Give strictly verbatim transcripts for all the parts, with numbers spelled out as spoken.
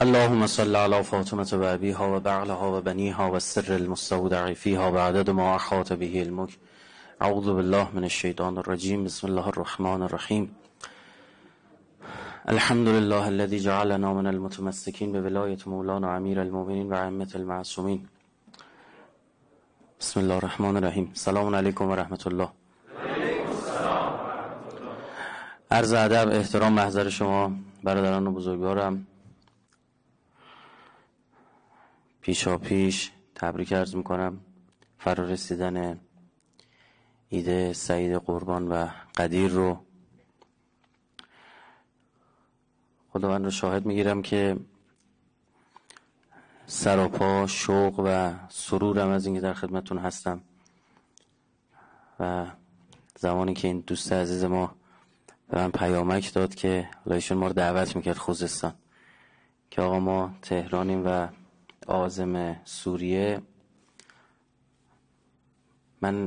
اللهم صل على فاطمة و ابیها و بعلها و بنیها و السر المستودع فیها و عدد ما احاط به علمک. اعوذ بالله من الشیطان الرجیم. بسم الله الرحمن الرحیم. الحمد لله الذي جعلنا من المتمسكين بولایت مولانا امیر المؤمنین و ائمة المعصومین. بسم الله الرحمن الرحیم. سلام علیکم و رحمت الله. عرض ادب، احترام، محضر شما برادران و بزرگوارم، پیشا پیش تبریک عرض میکنم فرا رسیدن عید سعید قربان و قدیر رو. خداوند رو شاهد میگیرم که سراپا شوق و سرورم از اینکه در خدمتون هستم و زمانی که این دوست عزیز ما به من پیامک داد که ایشون ما رو دعوت میکرد خوزستان که آقا ما تهرانیم و عازم سوریه، من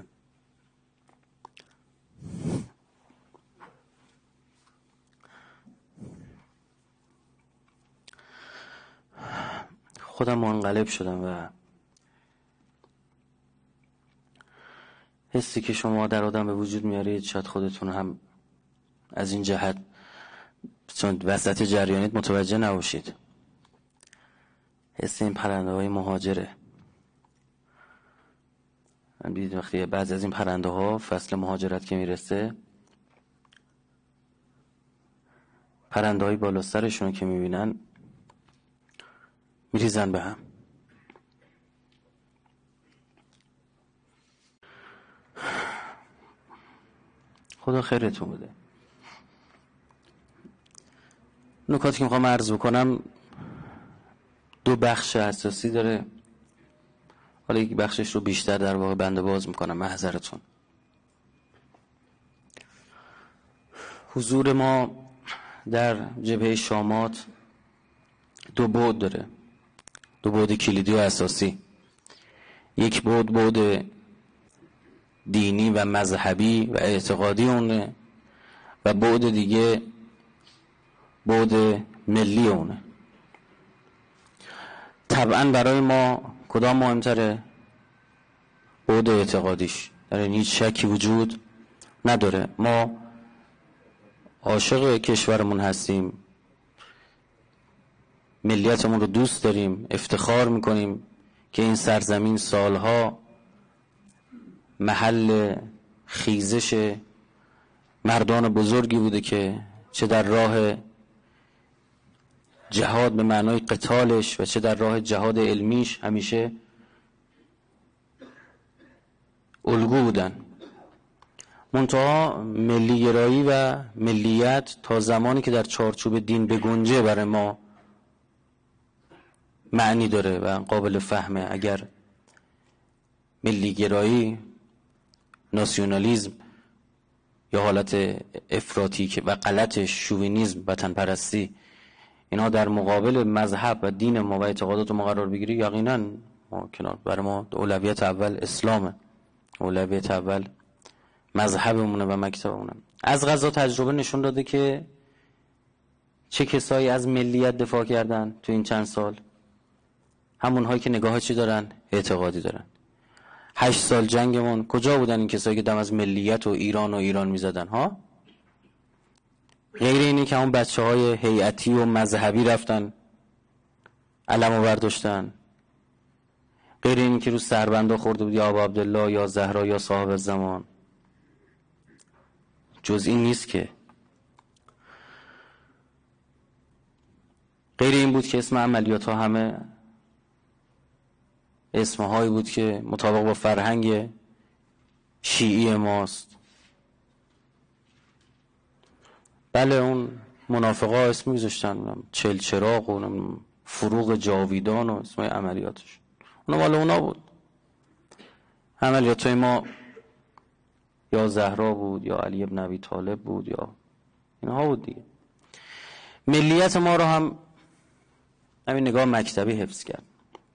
خودم منقلب شدم و حسی که شما در آدم به وجود میارید شاید خودتون هم از این جهت چون وسط جریانیت متوجه نباشید. حس این پرنده های مهاجره. من دیدم وقتی بعض از این پرنده ها فصل مهاجرت که میرسه، پرنده های بالا سرشون که میبینن میریزن به هم. خدا خیرتون بده. نکاتی که میخوام عرض بکنم دو بخش اساسی داره. حالا یک بخشش رو بیشتر در واقع بنده باز میکنم، محضرتون. حضور ما در جبهه شامات دو بعد داره، دو بعد کلیدی و اساسی. یک بعد بعد دینی و مذهبی و اعتقادی اونه و بعد دیگه بعد ملی اونه. طبعا برای ما کدام مهمتره؟ بعد اعتقادیش، در این هیچ شکی وجود نداره. ما عاشق کشورمون هستیم، ملیتمون رو دوست داریم، افتخار میکنیم که این سرزمین سالها محل خیزش مردان بزرگی بوده که چه در راه جهاد به معنای قتالش و چه در راه جهاد علمیش همیشه الگو بودن. منتها ملی گرایی و ملیت تا زمانی که در چارچوب دین بگنجه برای ما معنی داره و قابل فهمه. اگر ملی گرایی، ناسیونالیزم یا حالت افراطی و غلط شوینیسم، وطن پرستی، اینا در مقابل مذهب و دین ما و اعتقادات ما قرار بگیری، یقینا ما کنار. برای ما اولویت اول اسلامه، اولویت اول مذهبمونه و مکتبمونه. از قضا تجربه نشون داده که چه کسایی از ملیت دفاع کردن تو این چند سال؟ همون هایی که نگاه چی دارن؟ اعتقادی دارن. هشت سال جنگمون کجا بودن این کسایی که دم از ملیت و ایران و ایران میزدن ها؟ غیر اینی که همون بچه های هیئتی و مذهبی رفتن علمو برداشتن، غیر اینی که رو سربندا خورده بود یا ابا عبدالله یا زهرا یا صاحب الزمان، جز این نیست که. غیر این بود که اسم عملیات ها همه اسمهایی بود که مطابق با فرهنگ شیعی ماست. بله اون منافقا اسم میذاشتن، چل چراغ و فروغ جاویدان و اسمای عملیاتش، اونا مال اونا بود. عملیات های ما یا زهرا بود یا علی ابن ابی طالب بود یا اینها بود دیگه. ملیت ما رو هم همین نگاه مکتبی حفظ کرد.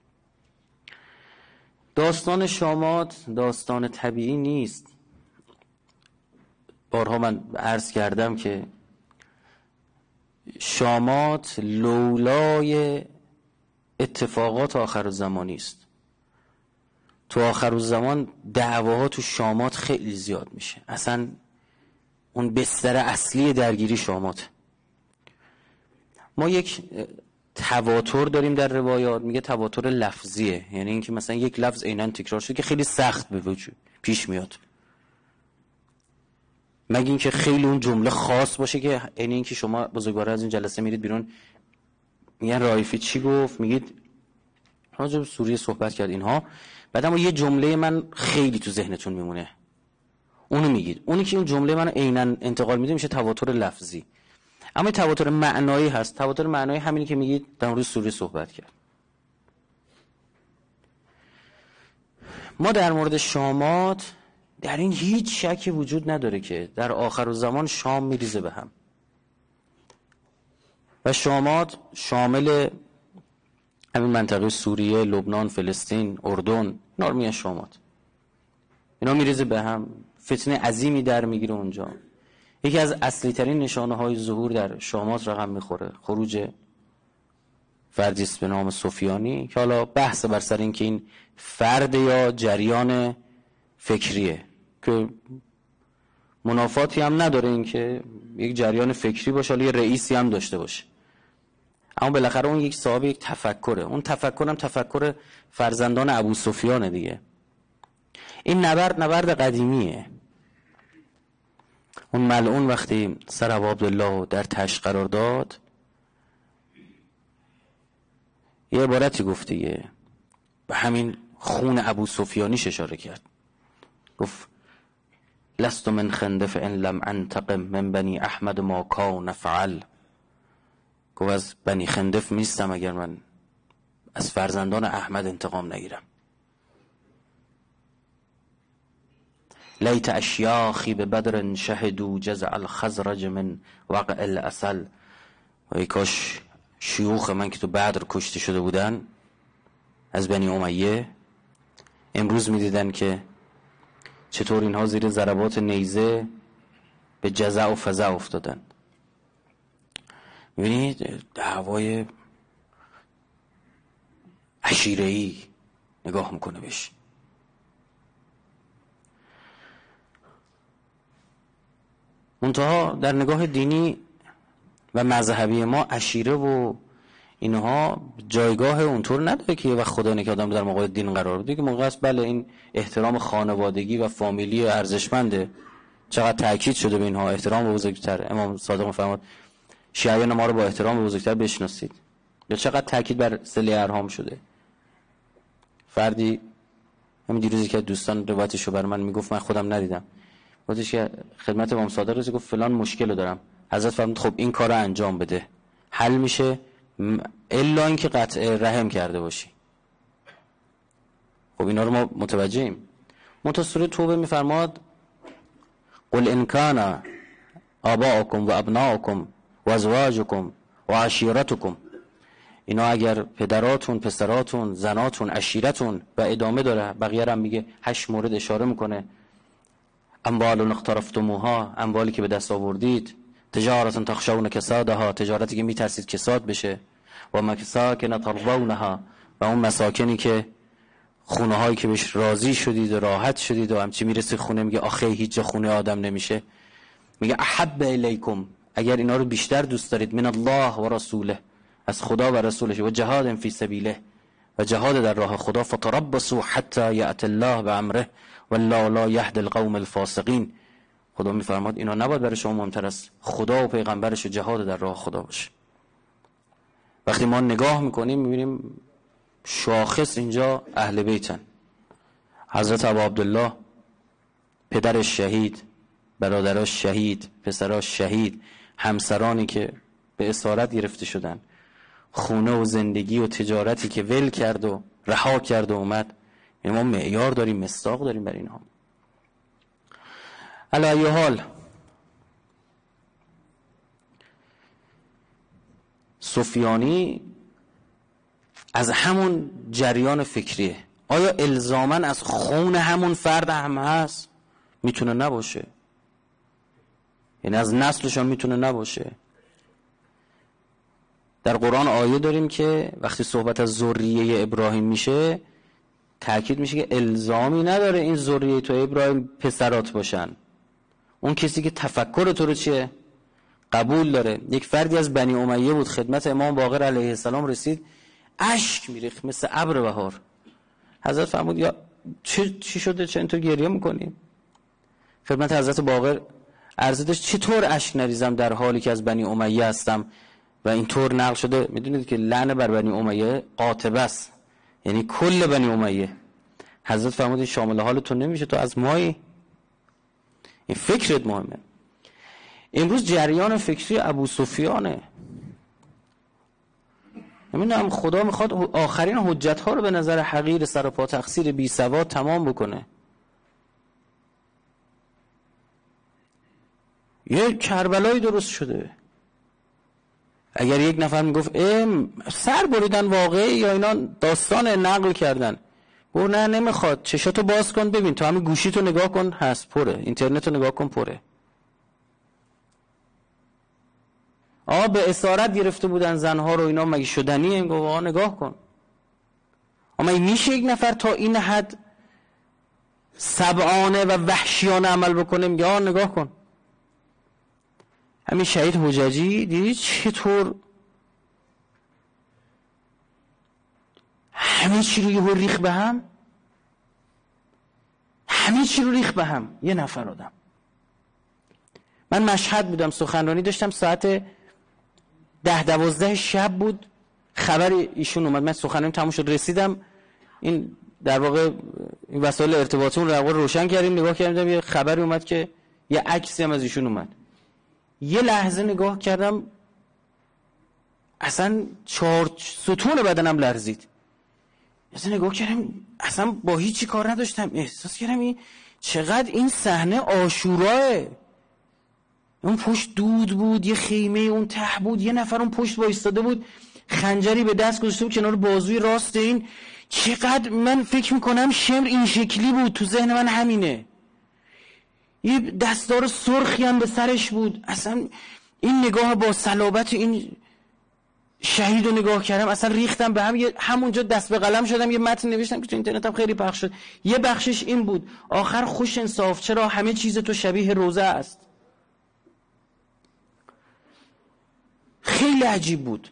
داستان شامات داستان طبیعی نیست. بارها من عرض کردم که شامات لولای اتفاقات آخرالزمانی است. تو آخرالزمان دعواها تو شامات خیلی زیاد میشه. اصلا اون بستر اصلی درگیری شامات. ما یک تواتر داریم در روایات، میگه تواتر لفظیه، یعنی اینکه مثلا یک لفظ عیناً تکرار شده که خیلی سخت به وجود پیش میاد، مگه اینکه خیلی اون جمله خاص باشه که یعنی اینکه شما بزرگوارا از این جلسه میرید بیرون میگن رایفی چی گفت، میگید راجع به سوریه صحبت کرد اینها، بعد اما یه جمله من خیلی تو ذهنتون میمونه، اونو میگید، اونی که اون جمله من عیناً انتقال میده میشه تواتر لفظی. اما تواتر معنایی هست. تواتر معنایی همینی که میگید در مورد سوره صحبت کرد. ما در مورد شامات در این هیچ شکی وجود نداره که در آخرالزمان شام میریزه به هم و شامات شامل همین منطقه سوریه، لبنان، فلسطین، اردن، اینا رو میگن شامات. اینا میریزه به هم، فتنه عظیمی در میگیره اونجا. یکی از اصلی ترین نشانه های ظهور در شامات رقم میخوره خروج فردی است به نام سفیانی که حالا بحث بر سر این که این فرد یا جریان فکریه که منافاتی هم نداره این که یک جریان فکری باشه، حالا یه رئیسی هم داشته باشه، اما بالاخره اون یک صاحب یک تفکره. اون تفکر هم تفکر فرزندان ابو سفیان دیگه. این نبرد نبرد قدیمیه. اون ملعون وقتی سر ابو عبدالله در تش قرار داد یه عبارتی گفت دیگه، به همین خون ابو سفیانیش اشاره کرد، گفت لست من خندف ان لم انتقم من بنی احمد ما کان فعل. گفت از بنی خندف نیستم اگر من از فرزندان احمد انتقام نگیرم. لیت اشیاخی به بدر شهدو جزع الخزرج من وقع الاسل. و ای کاش شیوخ من که تو بدر کشته شده بودن از بنی امیه امروز میدیدن که چطور اینها زیر ضربات نیزه به جزع و فزع افتادن. میبینید دعوای عشیره‌ای نگاه میکنه بهش. منتها در نگاه دینی و مذهبی ما عشیره و اینها جایگاه اونطور نداره که یه وقت خدا اینه که آدم در مقابل دین قرار بده، که موقع است بله این احترام خانوادگی و فامیلی ارزشمنده، چقدر تاکید شده به اینها، احترام به بزرگتر. امام صادق می‌فرماد شیعیان ما رو با احترام به بزرگتر بشناسید، یا چقدر تاکید بر صله ارحام شده. فردی همین دیروزی که دوستان روایتشو بر من میگفت من خودم ندیدم، گفتش که خدمت امام صادق رسید، گفت فلان مشکل دارم، حضرت فرمود خب این کارو انجام بده، حل میشه الا اینکه قطع رحم کرده باشی. خب اینا رو ما متوجهیم. منتها سوره توبه میفرماد قل ان کان آباؤکم و ابناؤکم و ازواجکم و عشیرتکم، اینا اگر پدراتون، پسراتون، زناتون، عشیرتون، و ادامه داره بقیه رو هم میگه، هشت مورد اشاره میکنه. اموال اقترفتموها، اموالی که به دست آوردید، تجارت تخشون کسادها، تجارتی که میترسید کساد بشه، و مساکن ترضونها، و اون مساکنی که خونه هایی که بهش راضی شدید و راحت شدید، و همچی میرسه خونه میگه آخه هیچ جا خونه آدم نمیشه، میگه احب الیکم، اگر اینا رو بیشتر دوست دارید، من الله و رسوله، از خدا و رسولش، و جهاد فی سبیله، و جهاد در راه خدا، فتربصوا حتی یأتی الله بامره والله لا یهدی القوم الفاسقین. خدا میفرماد اینا نباید برای شما مهمتر از خدا و پیغمبرش و جهاد در راه خدا باشه. وقتی ما نگاه میکنیم میبینیم شاخص اینجا اهل بیتن، حضرت ابو عبدالله، پدرش شهید، برادرش شهید، پسراش شهید، همسرانی که به اسارت گرفته شدن، خونه و زندگی و تجارتی که ول کرد و رها کرد و اومد. یعنی ما معیار داریم، مصداق داریم بر اینها. علی ای حال سفیانی از همون جریان فکریه. آیا الزاماً از خون همون فرد هم هست؟ میتونه نباشه، یعنی از نسلشان میتونه نباشه. در قرآن آیه داریم که وقتی صحبت از ذریه ابراهیم میشه تأکید میشه که الزامی نداره این ذریه تو ابراهیم پسرات باشن. اون کسی که تفکر تو رو چیه قبول داره. یک فردی از بنی امیه بود خدمت امام باقر علیه السلام رسید، اشک میریخت مثل ابر بهار. حضرت فرمود یا چی چی شده، چه اینطور گریه میکنی؟ خدمت حضرت باقر عرض داشت چطور اشک نریزم در حالی که از بنی امیه هستم و اینطور نقل شده. میدونید که لعنت بر بنی امیه قاطبه است، یعنی کل بنی امیه. حضرت فرمود شامل حالتون نمیشه، تو از مایی. این فکرت مهمه. امروز جریان فکری ابو سفیانه. نمیدونم خدا میخواد آخرین حجت ها رو به نظر حقیر سر و پا تقصیر بی سواد تمام بکنه. یه کربلایی درست شده. اگر یک نفر میگفت سر بریدن واقعی یا اینا داستان نقل کردن، بر نه نمیخواد، چشاتو باز کن ببین، تو همین گوشیتو نگاه کن هست پره، اینترنتو نگاه کن پره. آه به اسارت گرفته بودن زنها رو اینا، مگه شدنیه؟ میگه آقا نگاه کن. اما میشه یک نفر تا این حد سبعانه و وحشیانه عمل بکنه؟ میگه آه نگاه کن. همین شهید حججی دیدید چطور همه چی رو یه ریخ به هم، همه چی رو ریخ به هم. یه نفر آدم. من مشهد بودم سخنرانی داشتم، ساعت ده دوازده شب بود، خبر ایشون اومد. من سخنرانی تموم شد رسیدم، این در واقع این وسایل ارتباطی اون رو روشن کردیم، نگاه کردم یه خبری اومد که یه عکسی هم از ایشون اومد. یه لحظه نگاه کردم اصلا چهار ستون بدنم لرزید. اصلا نگاه کردم اصلا با هیچی کار نداشتم، احساس کردم این چقدر این صحنه عاشوراه. اون پشت دود بود، یه خیمه اون ته بود، یه نفر اون پشت وایستاده بود خنجری به دست گذاشته بود کنار بازوی راست این. چقدر من فکر میکنم شمر این شکلی بود، تو ذهن من همینه. یه دستار سرخی هم به سرش بود. اصلا این نگاه با صلابت این شهید رو نگاه کردم اصلا ریختم به هم. یه همونجا دست به قلم شدم، یه متن نوشتم که تو اینترنت هم خیلی پخش شد. یه بخشش این بود آخر خوش انصاف چرا همه چیز تو شبیه روزه است. خیلی عجیب بود.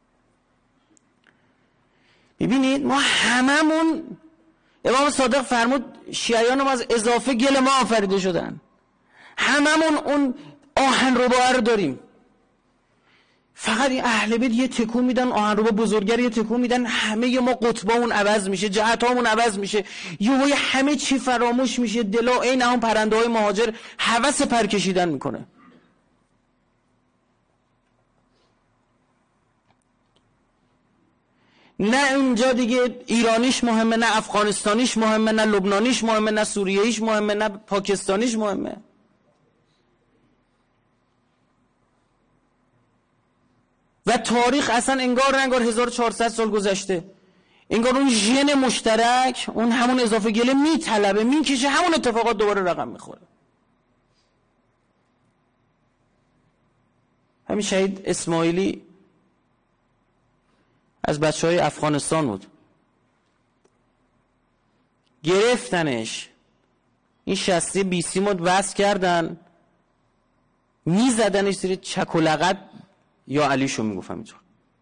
ببینید ما هممون، امام صادق فرمود شیعیان ما از اضافه گل ما آفریده شدن. هممون اون آهن ربا رو داریم. فقط این اهل بیت یه تکون میدن، آهن ربا بزرگتر یه تکون میدن، همه ما قطبامون عوض میشه، جهتامون عوض میشه، یهو همه چی فراموش میشه. دلا عین اون پرنده های مهاجر هوس پر کشیدن میکنه. نه اینجا دیگه ایرانیش مهمه، نه افغانستانیش مهمه، نه لبنانیش مهمه، نه سوریهیش مهمه، نه پاکستانیش مهمه. و تاریخ اصلا انگار انگار هزار و چهارصد سال گذشته، انگار اون ژن مشترک، اون همون اضافه گله میطلبه، میکشه، همون اتفاقات دوباره رقم میخوره. همین شهید اسماعیلی از بچه های افغانستان بود، گرفتنش، این شسته بیسی مد وصل کردن، میزدنش زیر چک و لغت یا علیشو میگفتم اینطور.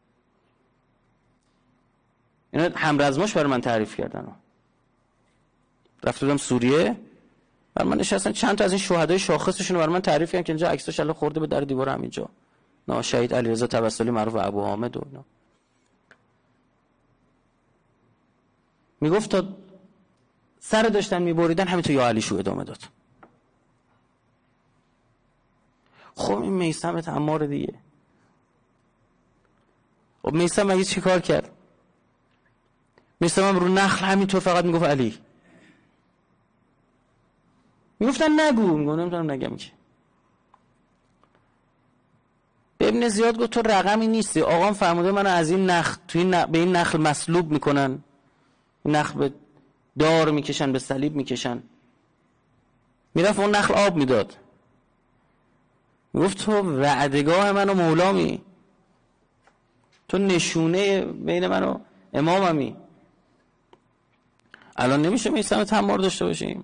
اینا همرزماش برای من تعریف کردن. رفت بودم سوریه، برای من نشستن چند تا از این شهدای شاخصشون رو برای من تعریف کردن که اینجا عکساش الان خورده به در دیوار همینجا. نه شهید علیرضا توسلی معروف ابو حامد و اینا. میگفت تا سر داشتن میبریدن همینطور یا علیشو ادامه داد. خب این میثم عمار دیگه. خب میثم مگه چی کار کرد؟ میثم هم رو نخل همینطور فقط میگفت علی. میگفتن نگو، میگم نمیتونم نگم که. به ابن زیاد گفت تو رقمی نیستی، آقام فرموده منو از این نخل تو این نخل به این نخل مسلوب میکنن، نخل به دار میکشن، به صلیب میکشن. میرفت اون نخل آب میداد، میگفت تو وعدگاه منو مولامی، تو نشونه بین من و اماممی. الان نمیشه میثم تمار داشته باشیم،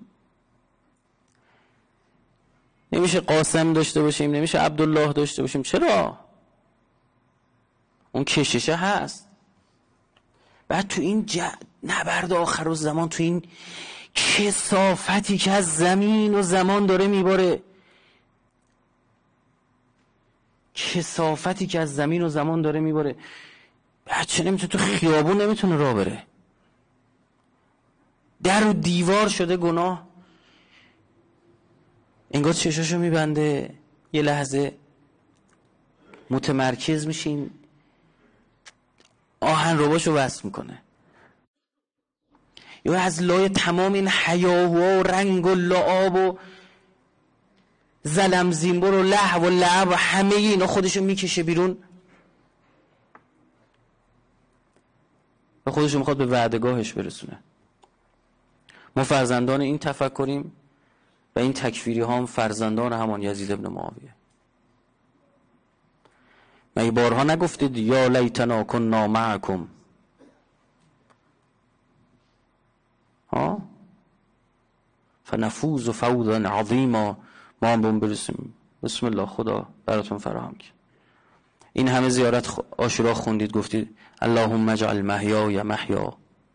نمیشه قاسم داشته باشیم، نمیشه عبدالله داشته باشیم. چرا؟ اون کششه هست. بعد تو این ج... نبرد آخر الزمان، تو این کثافتی که از زمین و زمان داره میباره، کثافتی که از زمین و زمان داره میباره، بچه نمیتونه تو خیابون نمیتونه راه بره، در و دیوار شده گناه. انگار چشاشو میبنده، یه لحظه متمرکز میشین، آهن رباشو وصل میکنه، یا از لای تمام این حیاهو و رنگ و لعاب و زلم زینبر و لهو و لعب و همه اینا خودشو میکشه بیرون و خودشو میخواد به وعدگاهش برسونه. ما فرزندان این تفکریم و این تکفیری ها هم فرزندان همان یزید ابن معاویه. مگه بارها نگفتید یا لیتنا کنا معکم؟ ها فنفوز و فوزا عظیما، ما هم بهم برسیم. بسم الله، خدا براتون فراهم کرد. این همه زیارت عاشورا خوندید، گفتید اللهم اجعل محیای محیا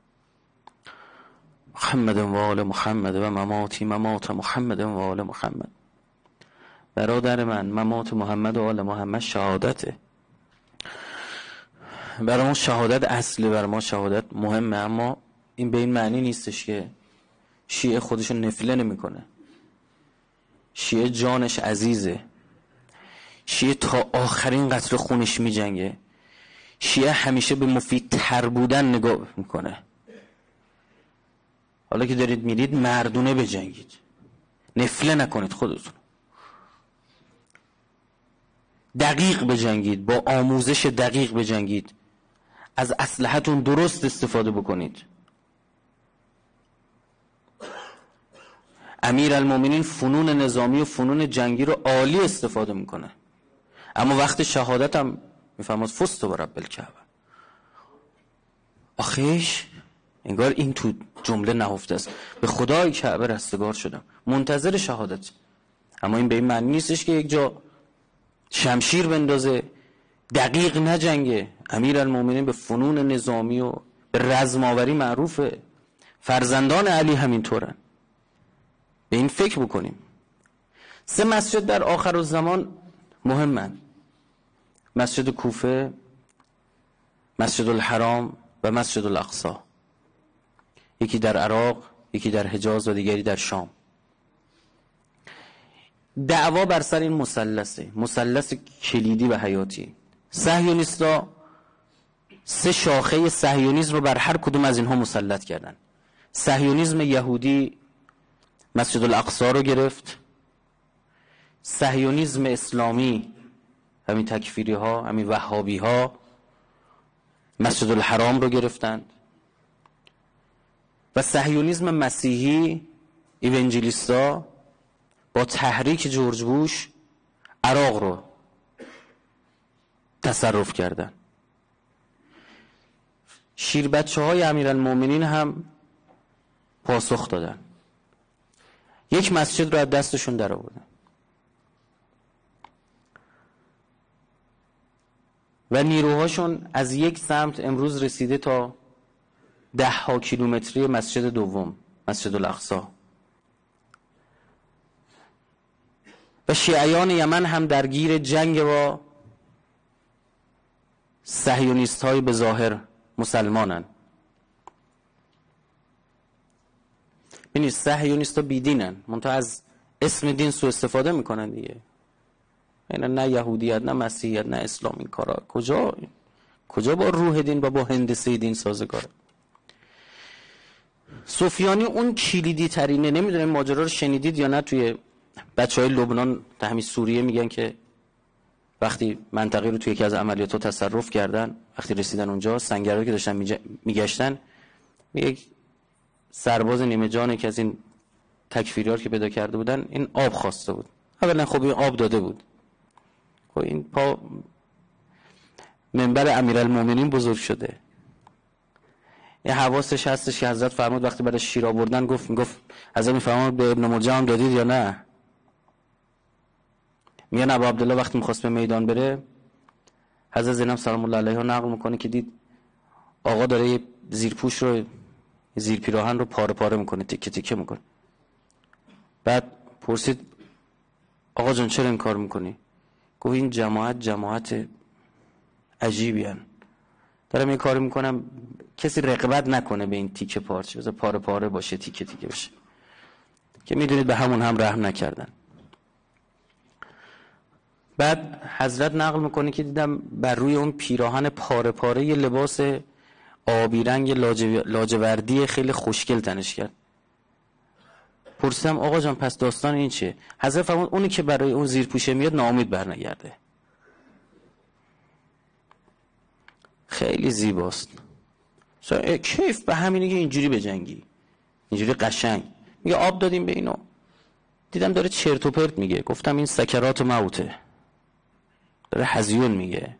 محمد و آل محمد و مماتی ممات محمد و آل محمد. برادر من، ممات محمد و آل محمد شهادته. برای ما شهادت اصله، برای ما شهادت مهمه، اما این به این معنی نیستش که شیعه خودشو نفله نمیکنه. شیعه جانش عزیزه، شیعه تا آخرین قطره خونش میجنگه، شیعه همیشه به مفیدتر بودن نگاه میکنه. حالا که دارید میرید مردونه بجنگید، نفله نکنید، خودتون دقیق بجنگید، با آموزش دقیق بجنگید، از اسلحتون درست استفاده بکنید. امیر المومنین فنون نظامی و فنون جنگی رو عالی استفاده میکنه، اما وقت شهادت هم میفهمد فست و رب الکعبه. آخیش انگار این تو جمله نهفته است، به خدای کعبه رستگار شدم، منتظر شهادت. اما این به این معنی نیستش که یک جا شمشیر بندازه، دقیق نجنگه. امیر المومنین به فنون نظامی و به رزماوری معروفه، فرزندان علی همینطورن. به این فکر بکنیم. سه مسجد در آخر الزمان مهمن: مسجد کوفه، مسجد الحرام و مسجد الاقصی. یکی در عراق، یکی در حجاز و دیگری در شام. دعوا بر سر این مثلثه، مثلث کلیدی و حیاتی. صهیونیستا سه شاخه صهیونیسم رو بر هر کدوم از اینها مسلط کردن. صهیونیسم یهودی مسجد الاقصی رو گرفت، صهیونیسم اسلامی همین تکفیری ها، همین وهابی ها مسجد الحرام رو گرفتند، و صهیونیسم مسیحی ایونجلیستا با تحریک جورج بوش عراق رو تصرف کردن. شیر بچه های امیرالمومنین هم پاسخ دادن، یک مسجد رو از دستشون در آوردن و نیروهاشون از یک سمت امروز رسیده تا ده ها کیلومتری مسجد دوم، مسجد الاقصی. و شیعیان یمن هم درگیر جنگ با صهیونیست های به ظاهر مسلمانن. ببینید صهیونیست ها بیدینن، منتها از اسم دین سوء استفاده میکنن دیگه. اینا نه یهودیت، نه مسیحیت، نه اسلام. این کارا کجا کجا با روح دین و با هندسه دین سازگاره؟ سفیانی اون کلیدی ترینه. نمیدونم ماجرا رو شنیدید یا نه، توی بچهای لبنان تا همین سوریه میگن که وقتی منطقه رو توی یکی از عملیات‌ها تصرف کردن، وقتی رسیدن اونجا، سنگرایی که داشتن میگشتن، یک سرباز نیمه جانی که از این تکفیری‌ها که پیدا کرده بودن، این آب خواسته بود. اولا خب این آب داده بود، خب این پا منبر امیرالمومنین بزرگ شده. یه حواسش هستش که حضرت فرمود وقتی برای شیر آوردن گفت میگفت حضرت میفرمود به ابن مرجم دادید یا نه؟ میگن ابو عبدالله وقتی میخواست به میدان بره، حضرت زینب سلام الله علیها نقل میکنه که دید آقا داره یه زیرپوش رو، زیر پیراهن رو پاره پاره میکنه، تیکه تیکه میکنه. بعد پرسید آقا جان چرا این کار میکنی؟ گفت این جماعت جماعت عجیبی هن. دارم این کار میکنم کسی رقابت نکنه به این تیکه پارچه، بذار پاره پاره باشه، تیکه تیکه بشه. که میدونید به همون هم رحم نکردن. بعد حضرت نقل میکنه که دیدم بر روی اون پیراهن پاره پاره یه لباس آبی رنگ لاجوردی خیلی خوشگل تنش کرد. پرسیدم آقا جان پس داستان این چیه؟ حضرت فرمود اونی که برای اون زیر پوشه میاد ناامید برنگرده. خیلی زیباست. کیف به همینه که اینجوری بجنگی، اینجوری قشنگ. میگه آب دادیم به اینو، دیدم داره چرت و پرت میگه. گفتم این سکرات موته، داره هزیون میگه.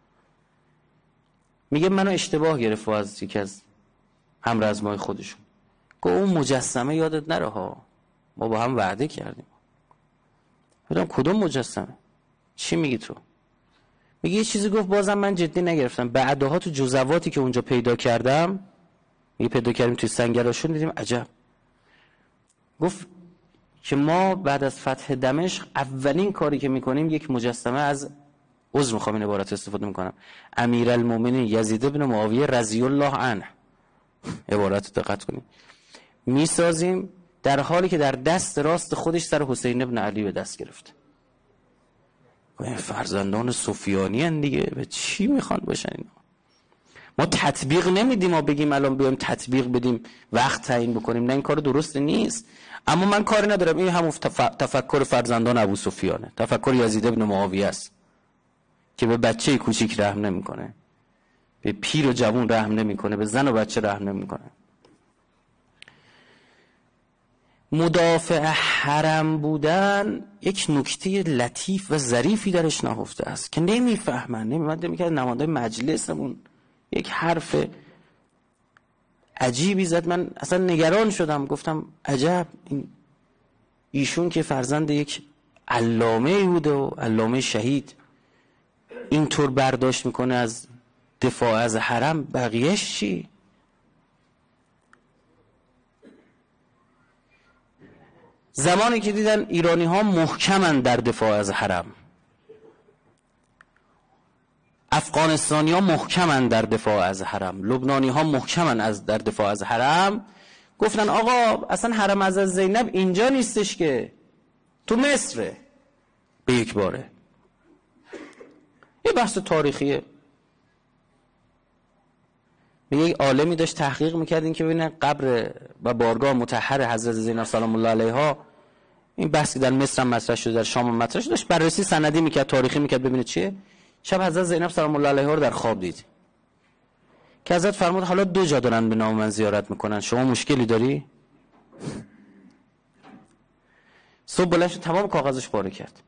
میگه منو اشتباه گرفت از یکی از همرزمای خودشون. گفت اون مجسمه یادت نره ها، ما با هم وعده کردیم. گفتم کدوم مجسمه؟ چی میگی تو؟ میگه یه چیزی گفت بازم من جدی نگرفتم. بعدها تو جزواتی که اونجا پیدا کردم، میگه پیدا کردیم توی سنگراشون، دیدیم عجب. گفت که ما بعد از فتح دمشق اولین کاری که میکنیم یک مجسمه از، عذر میخوام این عبارت استفاده میکنم، امیرالمومنین یزید بن معاویه رضی الله عنه، عبارت دقت کنید، میسازیم در حالی که در دست راست خودش سر حسین ابن علی به دست گرفته. این فرزندان سفیانی هن دیگه، به چی میخوان باشن اینا؟ ما تطبیق نمیدیم، ما بگیم الان بیایم تطبیق بدیم وقت تعیین بکنیم، نه این کار درست نیست. اما من کاری ندارم، این همون تف... تفکر فرزندان ابو سفیانه، تفکر یزید ابن معاویه است که به بچه کوچیک رحم نمیکنه، به پیر و جوان رحم نمیکنه، به زن و بچه رحم نمیکنه. مدافع حرم بودن یک نکته لطیف و ظریفی درش نهفته است که نمیفهمن. نمی‌فهمن میگن نماینده مجلسمون یک حرف عجیبی زد، من اصلا نگران شدم. گفتم عجب، این ایشون که فرزند یک علامه بوده و علامه شهید اینطور برداشت میکنه از دفاع از حرم، بقیهش چی؟ زمانی که دیدن ایرانی ها محکمن در دفاع از حرم، افغانستانی ها محکمن در دفاع از حرم، لبنانی ها محکمن از در دفاع از حرم، گفتن آقا اصلا حرم از زینب اینجا نیستش که، تو مصره. به یک باره یه بحث تاریخیه. میگه یک عالمی داشت تحقیق میکرد این که ببینه قبر و بارگاه مطهر حضرت زینب سلام الله علیها، این بحثی در مصر هم مطرح شده، در شام هم مطرح شده، داشت بررسی سندی میکرد، تاریخی میکرد ببینه چیه. شب حضرت زینب سلام الله علیها رو در خواب دید که حضرت فرمود حالا دو جا دارن به نام من زیارت میکنن، شما مشکلی داری؟ صبح بلند شد تمام کاغذش پاره کرد.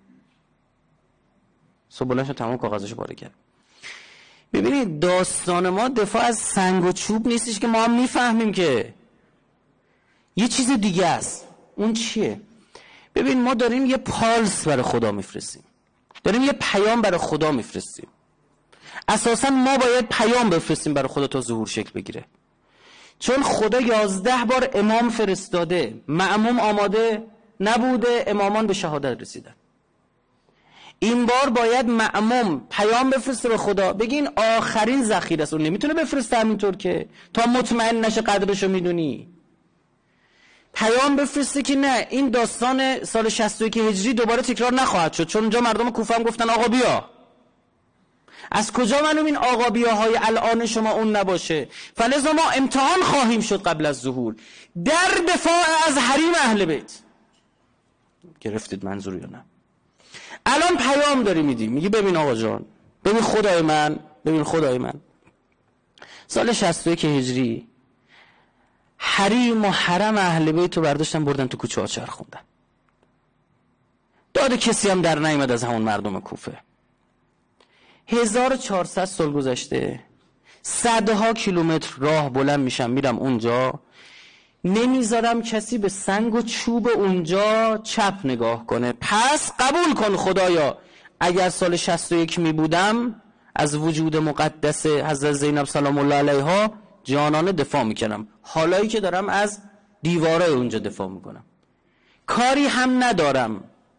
صبح بلند شد تمام کاغذش پاره کرد. ببینید داستان ما دفاع از سنگ و چوب نیستش که ما هم میفهمیم که یه چیز دیگه است. اون چیه؟ ببین ما داریم یه پالس برای خدا میفرستیم، داریم یه پیام برای خدا میفرستیم. اساسا ما باید پیام بفرستیم برای خدا تا ظهور شکل بگیره، چون خدا یازده بار امام فرستاده، مأموم آماده نبوده، امامان به شهادت رسیدن. این بار باید مأموم پیام بفرسته به خدا، بگین آخرین ذخیره است، اون نمیتونه بفرسته همینطور که تا مطمئن نشه قدرشو میدونی. پیام بفرسته که نه، این داستان سال شصت و یک هجری دوباره تکرار نخواهد شد، چون اونجا مردم کوفه هم گفتن آقا بیا. از کجا معلوم این آقا بیاهای الان شما اون نباشه؟ فلذا ما امتحان خواهیم شد قبل از ظهور در دفاع از حریم اهل بیت. گرفتید منظور یا نه؟ الان پیام داری میدی، میگی ببین آقا جان، ببین خدای من، ببین خدای من، سال شصت و یک هجری حریم و حرم اهل بیت رو برداشتن بردن تو کوچه ها چرخوندن، داد کسی هم در نیامد از همون مردم کوفه. هزار و چهارصد سال گذشته، صدها کیلومتر راه بلند میشم میرم اونجا، نمیذارم کسی به سنگ و چوب اونجا چپ نگاه کنه. پس قبول کن خدایا اگر سال شصت و یک می بودم از وجود مقدس حضرت زینب سلام الله علیها جانانه دفاع میکنم، حالایی که دارم از دیوارای اونجا دفاع میکنم. کاری هم ندارم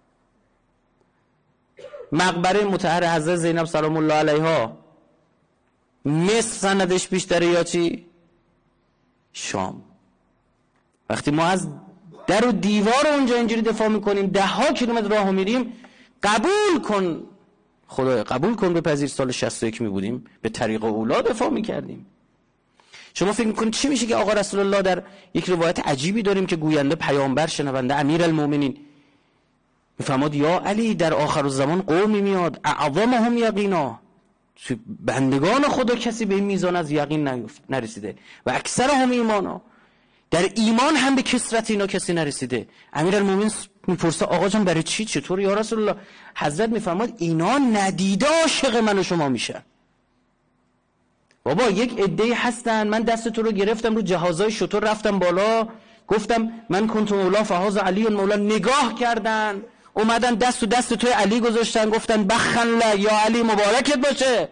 مقبره مطهر حضرت زینب سلام الله علیها مصر سندش بیشتره یا چی؟ شام. وقتی ما از در و دیوار اونجا اینجوری دفاع میکنیم، ده ها کیلومتر راه میریم، قبول کن خدایا قبول کن بپذیر سال شصت و یک می بودیم به طریق اولا دفاع میکردیم. شما فکر میکنید چی میشه که آقا رسول الله در یک روایت عجیبی داریم که گوینده پیامبر شنونده امیرالمومنین میفرماد یا علی در آخر الزمان قومی میاد اعظمهم یقینا، بندگان خدا کسی به این میزان از یقین نرسیده و اکثرهم ایمانا، در ایمان هم به کثرت اینا کسی نرسیده. امیرالمومنین میپرسه آقا جان برای چی؟ چطور یا رسول الله؟ حضرت میفرماد اینا ندیده عاشق من و شما میشن. بابا یک عده‌ای هستن، من دست تو رو گرفتم رو جهازای شطور رفتم بالا گفتم من کنت مولا فهاز علی مولا، نگاه کردن اومدن دست و دست توی علی گذاشتن گفتن بخن یا علی مبارکت باشه،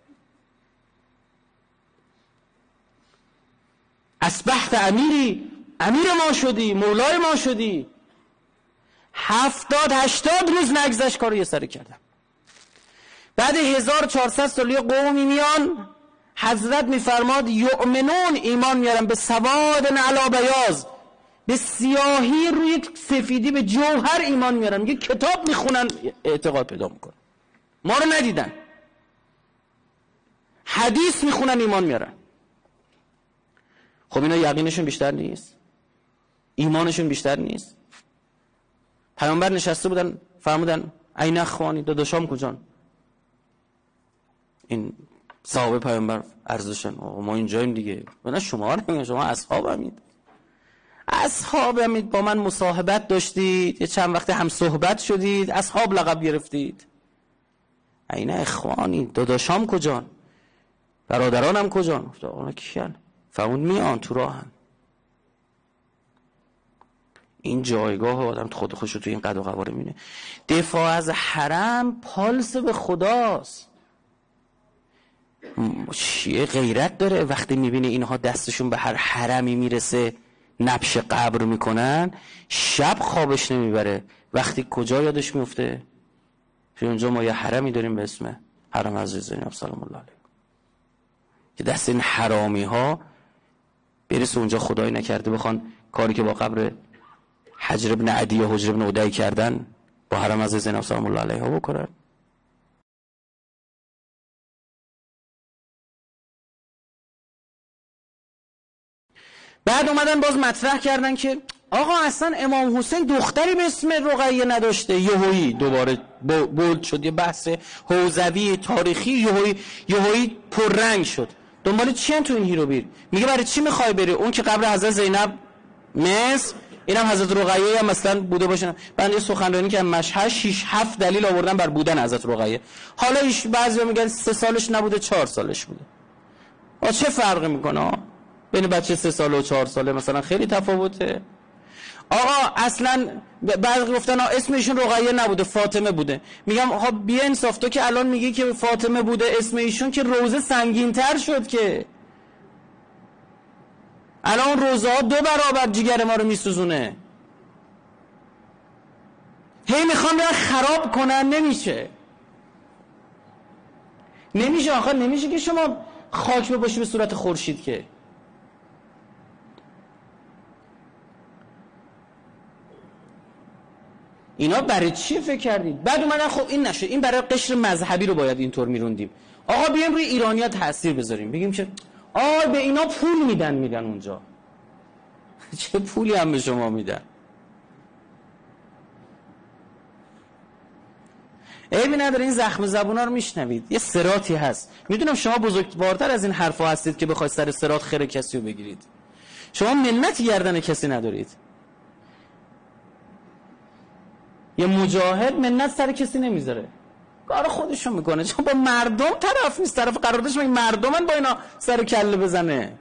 اصبحت امیری، امیر ما شدی، مولای ما شدی. هفتاد هشتاد روز نگذشت کارو یه سره کردم. بعد هزار و چهارصد سالی قومی میان، حضرت میفرماد یؤمنون ایمان میارن به سواد علی بیاض، به سیاهی روی سفیدی به جوهر ایمان میارن. میگه کتاب میخونن اعتقاد پیدا میکنن، ما رو ندیدن، حدیث میخونن ایمان میارن. خب اینا یقینشون بیشتر نیست؟ ایمانشون بیشتر نیست؟ پیامبر نشسته بودن فرمودن این اخوانی داداشام کجان؟ این صحابه پیامبر عرضشن ما اینجاییم دیگه. نه شما نمیگن، شما اصحاب همید، اصحاب همید، با من مصاحبت داشتید، یه چند وقت هم صحبت شدید، اصحاب لقب گرفتید. این اخوانی داداشام کجان؟ برادرانم کجان؟ اونا کیان؟ فرمود میان تو راهن. این جایگاه آدم خود خوشو تو این قد و قواره مینه. دفاع از حرم پالس به خداست. شیعه غیرت داره وقتی میبینه اینها دستشون به هر حرمی میرسه نبش قبر میکنن، شب خوابش نمیبره. وقتی کجا یادش میفته؟ که اونجا ما یه حرمی داریم به اسم حرم حضرت زینب سلام الله علیها که دست این حرامی ها برسه اونجا خدای نکرده بخوان کاری که با قبر حجر ابن عدی و حجر ابن عدی کردن با حرم حضرت زینب سلام الله علیها بکنن. بعد اومدن باز مطرح کردن که آقا اصلا امام حسین دختری به اسم رقیه نداشته. یهویی دوباره بولد شد یه بحث حوزوی تاریخی، یهویی یهویی پررنگ شد. دنبال چی ان تو این هیروبیر؟ میگه برای چی میخوای بری؟ اون که قبر حضرت زینب مصر، اینم حضرت رقیه هم مثلا بوده باشه. بعد یه سخنرانی که مشهد شش هفت دلیل آوردن بر بودن حضرت رقیه. حالا ایش بعضیا میگن سه سالش نبوده چهار سالش بوده. آ چه فرقی میکنه بین بچه سه ساله و چهار ساله؟ مثلا خیلی تفاوته. آقا اصلا بعضی گفتن اسم ایشون رقیه نبوده فاطمه بوده. میگم آقا بی انصاف، تو که الان میگی که فاطمه بوده اسم ایشون که روزه سنگین تر شد، که الان روزه ها دو برابر جگر ما رو میسوزونه. هی میخوان برن خراب کنن، نمیشه نمیشه آخر نمیشه که شما خاک بباشی به صورت خورشید. که اینا برای چی فکر کردید؟ بعد اومدن خب این نشه، این برای قشر مذهبی رو باید اینطور میروندیم. آقا بیایم روی ایرانی‌ها تاثیر بذاریم، بگیم که آقا به اینا پول میدن میدن اونجا. چه پولی هم به شما میدن؟ عیبی نداره این زخم زبونا رو میشنوید. یه صراطی هست. میدونم شما بزرگوارتر از این حرفا هستید که بخواید سر صراط خیر کسی رو بگیرید. شما منتی گردن کسی ندارید. یه مجاهد منت سر کسی نمیذاره. کار خودشو میکنه، چون با مردم طرف نیست، طرف قراردادش این مردمن با اینا سر کله بزنه،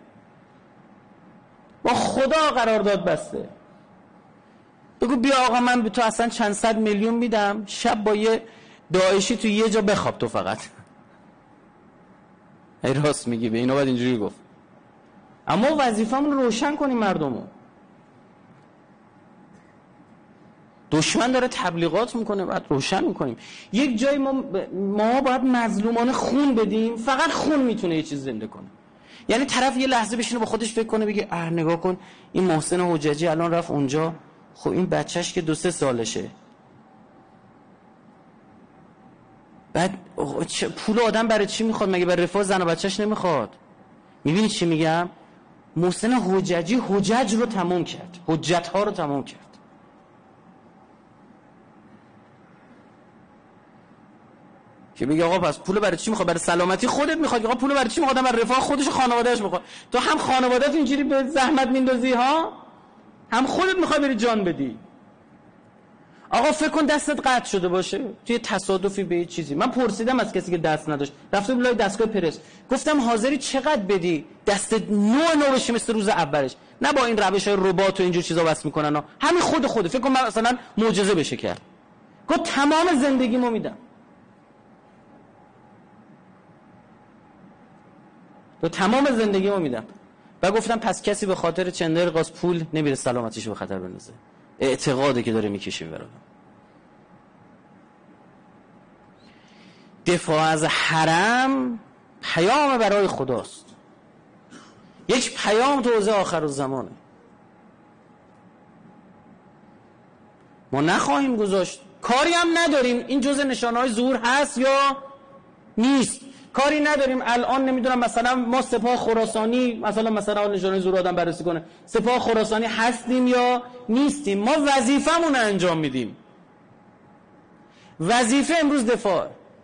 با خدا قرارداد بسته. بگو بیا آقا من به تو اصلا چند صد میلیون میدم، شب با یه داعشی تو یه جا بخواب تو فقط. ای راست میگی، به اینا باید اینجوری گفت. اما وظیفه‌مون رو روشن کنیم مردمو. دشمن داره تبلیغات میکنه، باید روشن میکنیم. یک جای ما ما باید مظلومانه خون بدیم، فقط خون میتونه یه چیز زنده کنه. یعنی طرف یه لحظه بشینه با خودش فکر کنه، بگه اه نگاه کن این محسن حججی الان رفت اونجا، خب این بچهش که دو سه سالشه، بعد پول آدم برای چی میخواد؟ مگه برای رفاه زن و بچهش نمیخواد؟ میبینی چی میگم؟ محسن حججی حجج رو تمام کرد، حجت ها رو تمام کرد. که بگه آقا پس پول برای چی میخواد؟ برای سلامتی خودت میخواد؟ آقا پول برای چی میخواد؟ برای رفاه خودش و خانواده‌اش میخواد. تو هم خانواده‌ت اینجوری به زحمت میندازی ها، هم خودت میخوای بری جان بدی. آقا فکر کن دستت قطع شده باشه توی تصادفی به چیزی. من پرسیدم از کسی که دست نداشت، رفته بود لای دستگاه پرس، گفتم حاضری چقدر بدی دستت نو نو بشه مثل روز اولش؟ نه با این روش‌های ربات و اینجور چیزا واسه میکنن ها، همین خود خود فکر کن مثلا معجزه بشه کرد. گفت تمام زندگیمو میدم. تو تمام زندگیمو میدم. و گفتم پس کسی به خاطر چندر قاس پول نمیره سلامتیشو به خطر بندازه. اعتقاده که داره میکشیم برام. دفاع از حرم پیام برای خداست، یک پیام تو حوزه آخرالزمانه. ما نخواهیم گذاشت، کاری هم نداریم این جزء نشانه‌های ظهور هست یا نیست، کاری نداریم. الان نمیدونم مثلا ما سپاه خراسانی مثلا مثلا نشانه ظهور آدم بررسی کنه، سپاه خراسانی هستیم یا نیستیم. ما وظیفه‌مون رو انجام میدیم. وظیفه امروز دفاع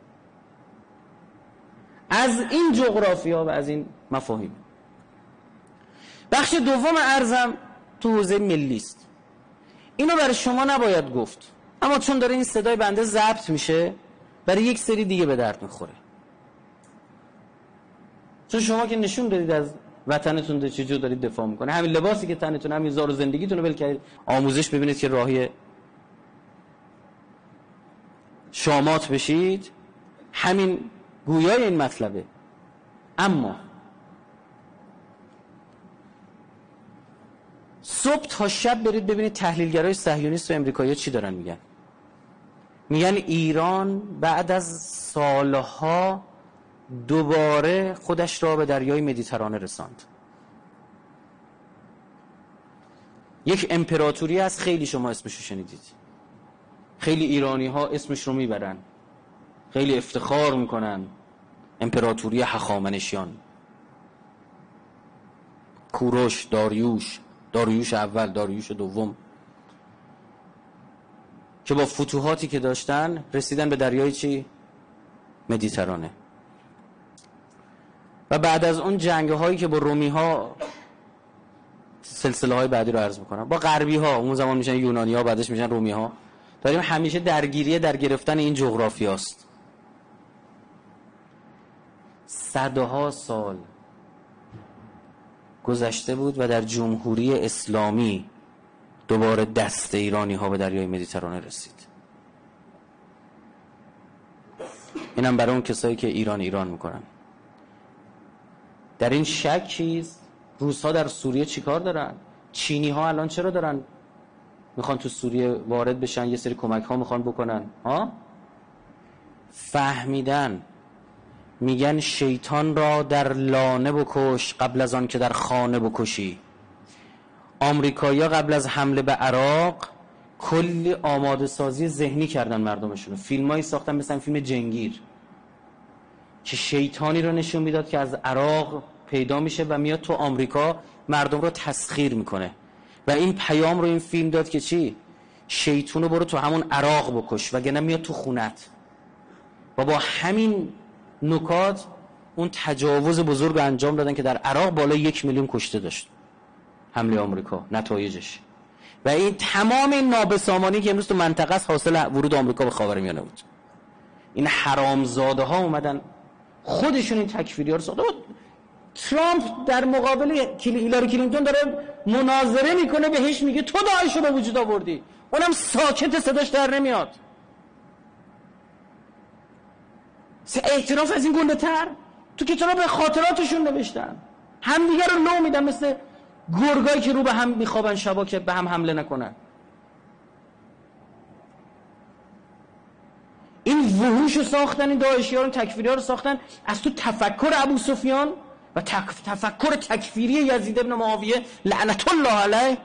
از این جغرافیا و از این مفاهیم. بخش دوم ارزم تو حوزه ملی است. اینو برای شما نباید گفت، اما چون داره این صدای بنده ضبط میشه برای یک سری دیگه به درد میخوره. چون شما که نشون دادید از وطنتون چجور دارید دفاع میکنه، همین لباسی که تنتون، همین زار و زندگیتون رو ول کردید، آموزش ببینید که راهی شامات بشید، همین گویای این مطلبه. اما صبح تا شب برید ببینید تحلیلگرای صهیونیست و امریکایی چی دارن میگن. میگن ایران بعد از سالها دوباره خودش را به دریای مدیترانه رساند. یک امپراتوری از خیلی شما اسمشو شنیدید، خیلی ایرانی ها اسمش رو میبرن، خیلی افتخار میکنن. امپراتوری هخامنشیان، کوروش، داریوش، داریوش اول، داریوش دوم، که با فتوحاتی که داشتن رسیدن به دریای چی؟ مدیترانه. و بعد از اون جنگ هایی که با رومی ها، سلسله های بعدی رو عرض میکنم، با غربی ها، اون زمان میشن یونانی ها، بعدش میشن رومی ها، داریم همیشه درگیری در گرفتن این جغرافی هست. صدها سال گذشته بود و در جمهوری اسلامی دوباره دست ایرانی ها به دریای مدیترانه رسید. اینم برای اون کسایی که ایران ایران میکنن. در این شک چیز، روس ها در سوریه چیکار دارن؟ چینی ها الان چرا دارن میخوان تو سوریه وارد بشن، یه سری کمک ها میخوان بکنن ها؟ فهمیدن. میگن شیطان را در لانه بکش قبل از آن که در خانه بکشی. آمریکایی‌ها قبل از حمله به عراق کلی آماده سازی ذهنی کردن مردمشون، فیلمایی ساختن مثلا فیلم جنگیر که شیطانی رو نشون میداد که از عراق پیدا میشه و میاد تو آمریکا مردم رو تسخیر میکنه. و این پیام رو این فیلم داد که چی؟ شیطون رو برو تو همون عراق بکش وگرنه میاد تو خونت. و با همین نکات اون تجاوز بزرگ انجام دادن که در عراق بالای یک میلیون کشته داشت حمله آمریکا، نتایجش. و این تمام این نابسامانی که امروز تو منطقه است حاصل ورود آمریکا به خاورمیانه بود. این حرامزاده ها اومدن خودشون این تکفیری ها رو ساخته. ترامپ در مقابل هیلاری کلینتون داره مناظره میکنه، بهش میگه تو داعش رو به وجود آوردی، اونم ساکت، صداش در نمیاد. اعتراف از این گنده تر تو کتاب به خاطراتشون نوشتن، همدیگه رو لو میدن مثل گرگایی که رو به هم میخوابن شبا که به هم حمله نکنن. این وحوش رو ساختن، این داعشی ها رو، تکفیری ها رو ساختن از تو تفکر ابو سفیان و تفکر تکفیری یزید ابن معاویه لعنت الله علیه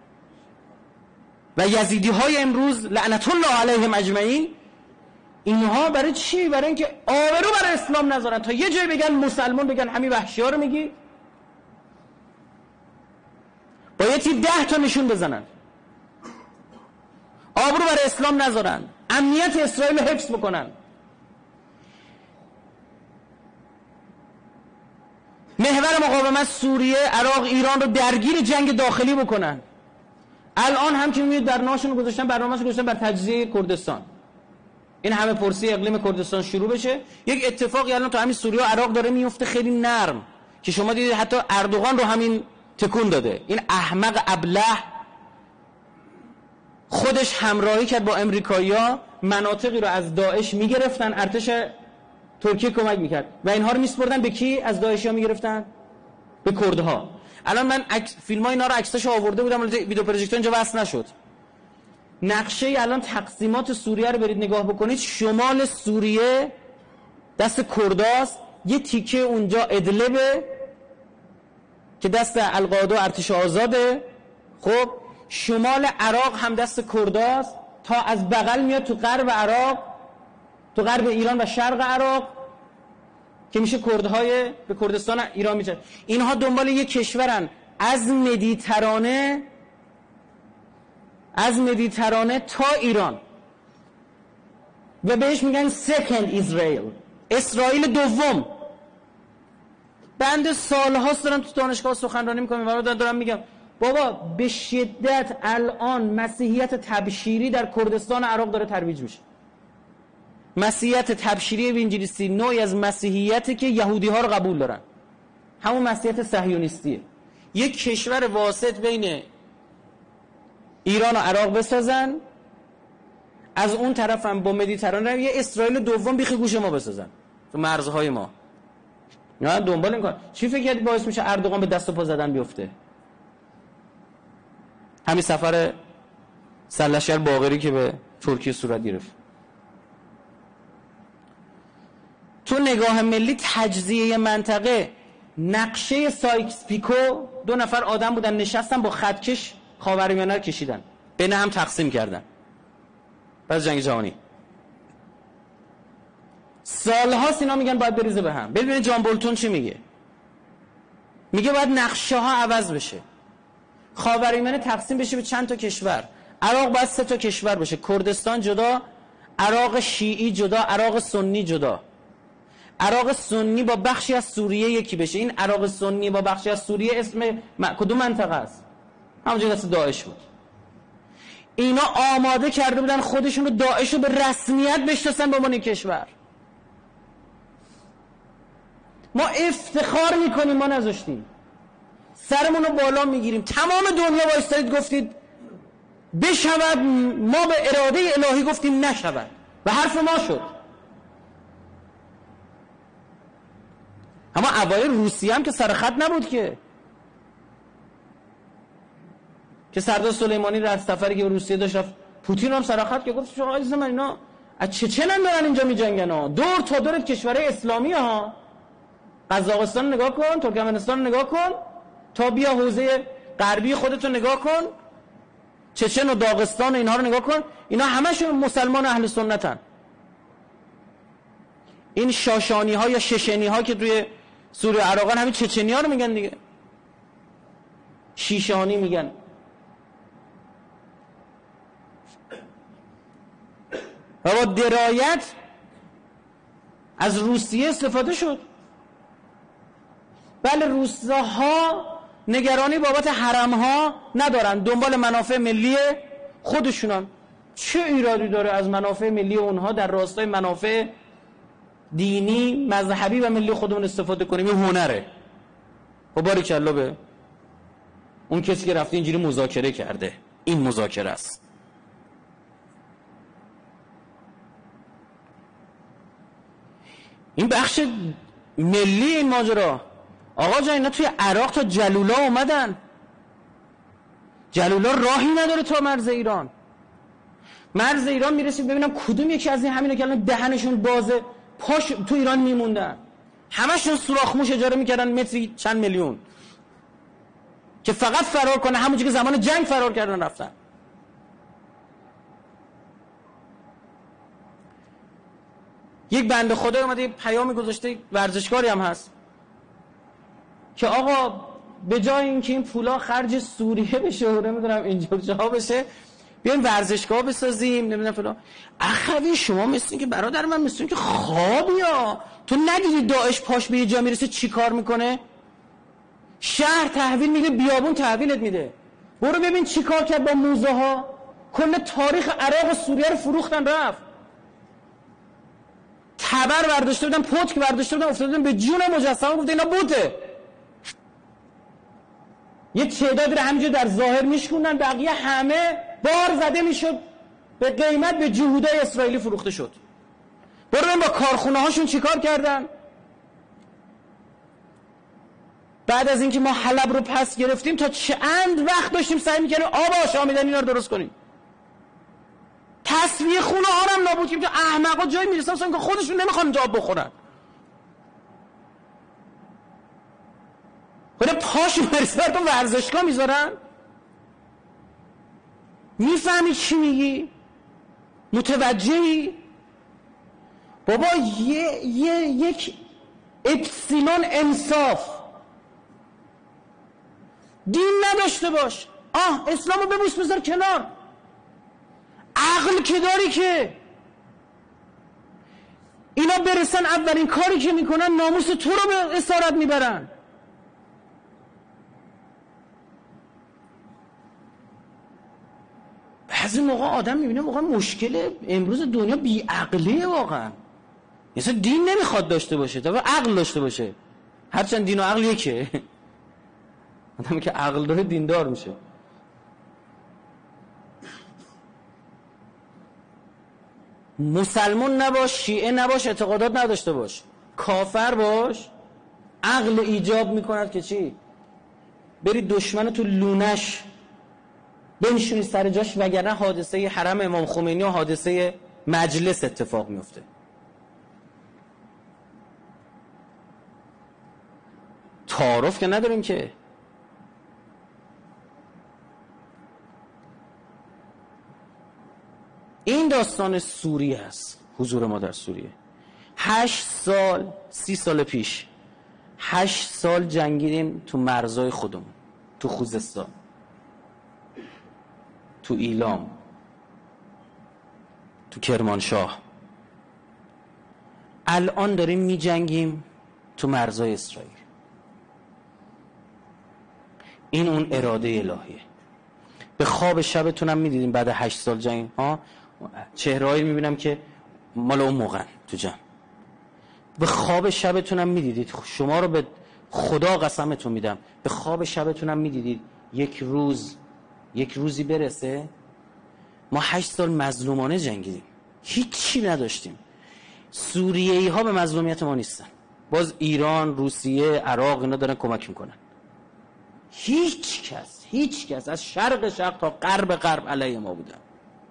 و یزیدی های امروز لعنت الله علیهم اجمعین. اینها برای چی؟ برای اینکه آبرو برای اسلام نذارن، تا یه جایی بگن مسلمان بگن همین وحشی ها رو میگی، بایدی ده تا نشون بزنن، آبرو برای اسلام نذارن، امنیت اسرائیل رو حفظ بکنن. محور مقاومت سوریه، عراق، ایران رو درگیر جنگ داخلی بکنن. الان هم که میبینید در ناشون گذاشتن، برنامه‌شون گذاشتن بر تجزیه کردستان. این همه پرسی اقلیم کردستان شروع بشه. یک اتفاقی الان تو همین سوریه و عراق داره میفته خیلی نرم که شما دیدید حتی اردوغان رو همین تکون داده. این احمق ابله خودش همراهی کرد با امریکایی‌ها، مناطقی رو از داعش میگرفتن، ارتش ترکیه کمک میکرد و اینها رو میسپردن به کی؟ از داعشی‌ها میگرفتن به کردها. الان من عکس فیلمای اینا رو عکساشو آورده بودم، ولی ویدیو پروژکتور اینجا وصل نشد. نقشه الان تقسیمات سوریه رو برید نگاه بکنید. شمال سوریه دست کرداست، یه تیکه اونجا ادلبه که دست القاعده و ارتش آزاده. خب شمال عراق هم دست کرداست، تا از بغل میاد تو غرب عراق، تو غرب ایران و شرق عراق که میشه کردهای به کردستان ایران میشه. اینها دنبال یک کشورن از مدیترانه، از مدیترانه تا ایران و بهش میگن سکند اسرائیل، اسرائیل دوم. بنده سالهاست دارم تو دانشگاه سخنرانی میکنم و دارم میگم بابا به شدت الان مسیحیت تبشیری در کردستان عراق داره ترویج میشه. مسیحیت تبشیری انجیلیستی نوعی از مسیحیتی که یهودی ها رو قبول دارن، همون مسیحیت صهیونیستیه. یک کشور واسط بین ایران و عراق بسازن، از اون طرف هم با مدیترانه یه اسرائیل دوم بیخ گوش ما بسازن تو مرزهای ما. نه دنبال این کار. چی فکر کردی باعث میشه اردوغان به دست و پا زدن بیفته؟ همین سفر سرلشکر باقری که به ترکیه صورت گرفت. تو نگاه ملی تجزیه منطقه، نقشه سایکس پیکو، دو نفر آدم بودن نشستن با خطکش خاورمیانه رو کشیدن، بین هم تقسیم کردن بعد جنگ جهانی. سالهاست اینا میگن باید بریزه به هم. ببینید جان بولتون چی میگه؟ میگه باید نقشه ها عوض بشه، خاورمیانه تقسیم بشه به چند تا کشور. عراق باید سه تا کشور بشه، کردستان جدا، عراق شیعی جدا، عراق سنی جدا. عراق سنی با بخشی از سوریه یکی بشه. این عراق سنی با بخشی از سوریه اسم م... کدوم منطقه است؟ همونجا دست داعش بود. اینا آماده کرده بودن خودشون رو داعش رو به رسمیت بشناسن به عنوان کشور. ما افتخار میکنیم ما نذاشتیم، سرمون رو بالا میگیریم. تمام دنیا وایستادید گفتید بشود، ما به اراده الهی گفتیم نشود و حرف ما شد. اما اوایل روسیه هم که سر خط نبود که که سردار سلیمانی رفت سفری که روسیه داشت رفت، پوتین هم سر خط که گفت شما عزیز من اینا از چچن هم دارن اینجا میجنگن ها، دور تا دور کشورهای اسلامی ها. قزاقستان نگاه کن، ترکمنستان نگاه کن، تا بیا حوزه غربی خودتو نگاه کن، چچن و داغستان و اینها رو نگاه کن، اینا همشون مسلمان اهل سنتن. این شاشانی ها یا ششنی ها که توی سوریه عراقان همین چچنی ها رو میگن دیگه، شیشانی میگن. و با درایت از روسیه استفاده شد. بله روساها نگرانی بابت حرمها ندارن، دنبال منافع ملی خودشونن. چه ایرادی داره از منافع ملی اونها در راستای منافع دینی مذهبی و ملی خودمون استفاده کنیم؟ این هنره. خب باریکلا به اون کسی که رفته اینجوری مذاکره کرده. این مذاکره است. این بخش ملی این ماجرا. آقا جان اینا توی عراق تا جلولا اومدن. جلولا راهی نداره تا مرز ایران. مرز ایران میرسید ببینم کدوم یکی از این همینا که الان دهنشون بازه پاش تو ایران میموندن. همشون سوراخ موش اجاره میکردن متری چند میلیون که فقط فرار کنه، همونجوری که زمان جنگ فرار کردن رفتن. یک بنده خدا اومده پیامی گذاشته، ورزشکاری هم هست، که آقا به جای اینکه این پولا خرج سوریه بشه و نمیدونم اینجور جاها بشه، بیایم ورزشگاه بسازیم نمیدونم فلان. اخوی شما مثل این که برادر من مثل این که خوابی ها. تو ندیدی داعش پاش به یه جا میرسه چی کار میکنه؟ شهر تحویل میده، بیابون تحویلت میده. برو ببین چی کار کرد با موزه ها. کل تاریخ عراق و سوریه رو فروختن رفت. تبر برداشته بودن، پتک برداشته بودن، افتاده بودن به جون مجسمه، گفته اینا بوته. یه تعدادی رو همینجور در ظاهر میشکوندن، بقیه همه بار زده میشد به قیمت به جهودای اسرائیلی فروخته شد. برو ببین با کارخونه هاشون چیکار کردن. بعد از اینکه ما حلب رو پس گرفتیم تا چند وقت داشتیم سعی میکردیم آب آشامیدنی اینا رو درست کنیم. تصفیه خونه ها رو هم نابود کردیم. احمقا جایی میرسن اصلا که خودشون نمیخوان اینجا آب بخورن. خود پاش برسه تو ورزشگاه میذارن. میفهمی چی میگی؟ متوجهی؟ بابا یه, یه یک اپسیلون انصاف دین نداشته باش. آه اسلامو ببوس بذار کنار. عقل که داری که اینا برسن اولین کاری که میکنن ناموس تو رو به اسارت میبرن. بعضی موقع آدم میبینه واقعا مشکل امروز دنیا بیعقلیه واقعا. مثلا دین نمیخواد داشته باشه تا عقل داشته باشه. هرچند دین و عقل یکه. آدمی که عقل داره دیندار میشه. مسلمان نباش، شیعه نباش، اعتقادات نداشته باش، کافر باش، عقل ایجاب میکند که چی؟ بری دشمن تو لونش بنشونی سر جاش، وگرنه حادثه حرم امام خمینی و حادثه مجلس اتفاق میفته. تعارف که نداریم که. این داستان سوریه است. حضور ما در سوریه هشت سال سی سال پیش هشت سال جنگیدیم تو مرزای خودمون، تو خوزستان، تو ایلام، تو کرمانشاه. الان داریم می جنگیم تو مرزای اسرائیل. این اون اراده الهیه. به خواب شبتونم می دیدیم بعد هشت سال جنگ ها چهرهایی می بینم که مال اون موقع تو جنگ. به خواب شبتونم می دیدید، شما رو به خدا قسمتون میدم، به خواب شبتونم می دیدید یک روز یک روزی برسه ما هشت سال مظلومانه جنگیدیم، هیچی نداشتیم. سوریه‌ای ها به مظلومیت ما نیستن. باز ایران، روسیه، عراق اینا دارن کمک میکنن. هیچ کس هیچ کس از شرق شرق تا غرب غرب علیه ما بودن.